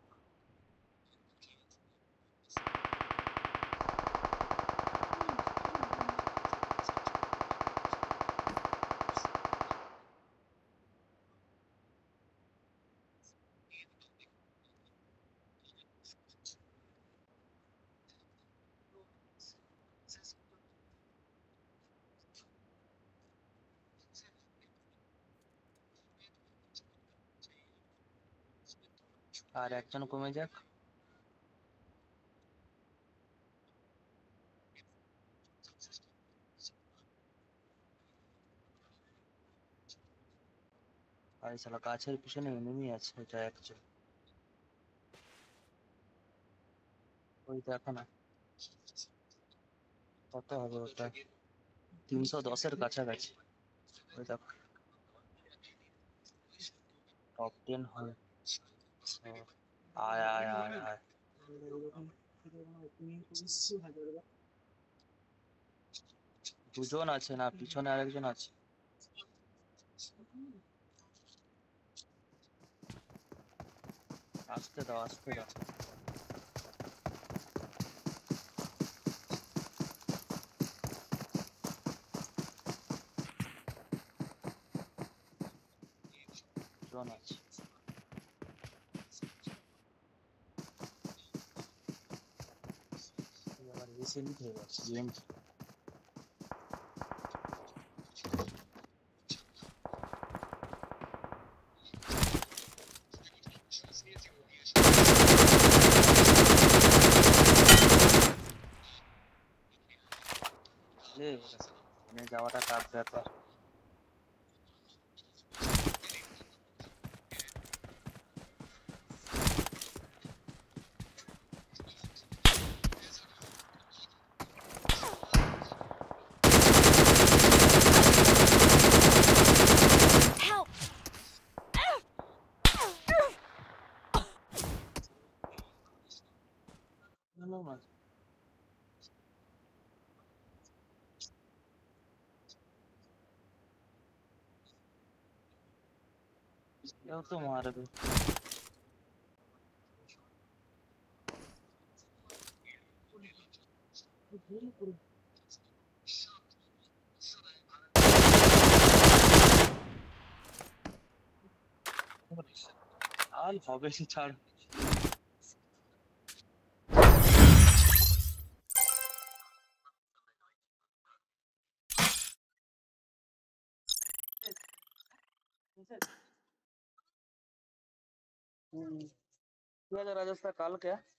আর একজন কমে যাক। আর এই শালা গাছের পিছনে এনিমি আছে, ওটা একজন। ওই দেখো না কত হবে ওটা, 310-এর কাছাকাছি। ওই দেখো টপ 10 হয়। আয় আয় আয় আয়, দুজন আছে না, পিছনে আরেকজন আছে। আসতে দাও আসতে দাও। দুজন আছে। আবার এসে নিতে হবে গেম। যাওয়াটা কার ব্যাপার। Help! কেউ তো মারবে। আর হবে সে, ছাড়। ठीक है राजस्थान कल क्या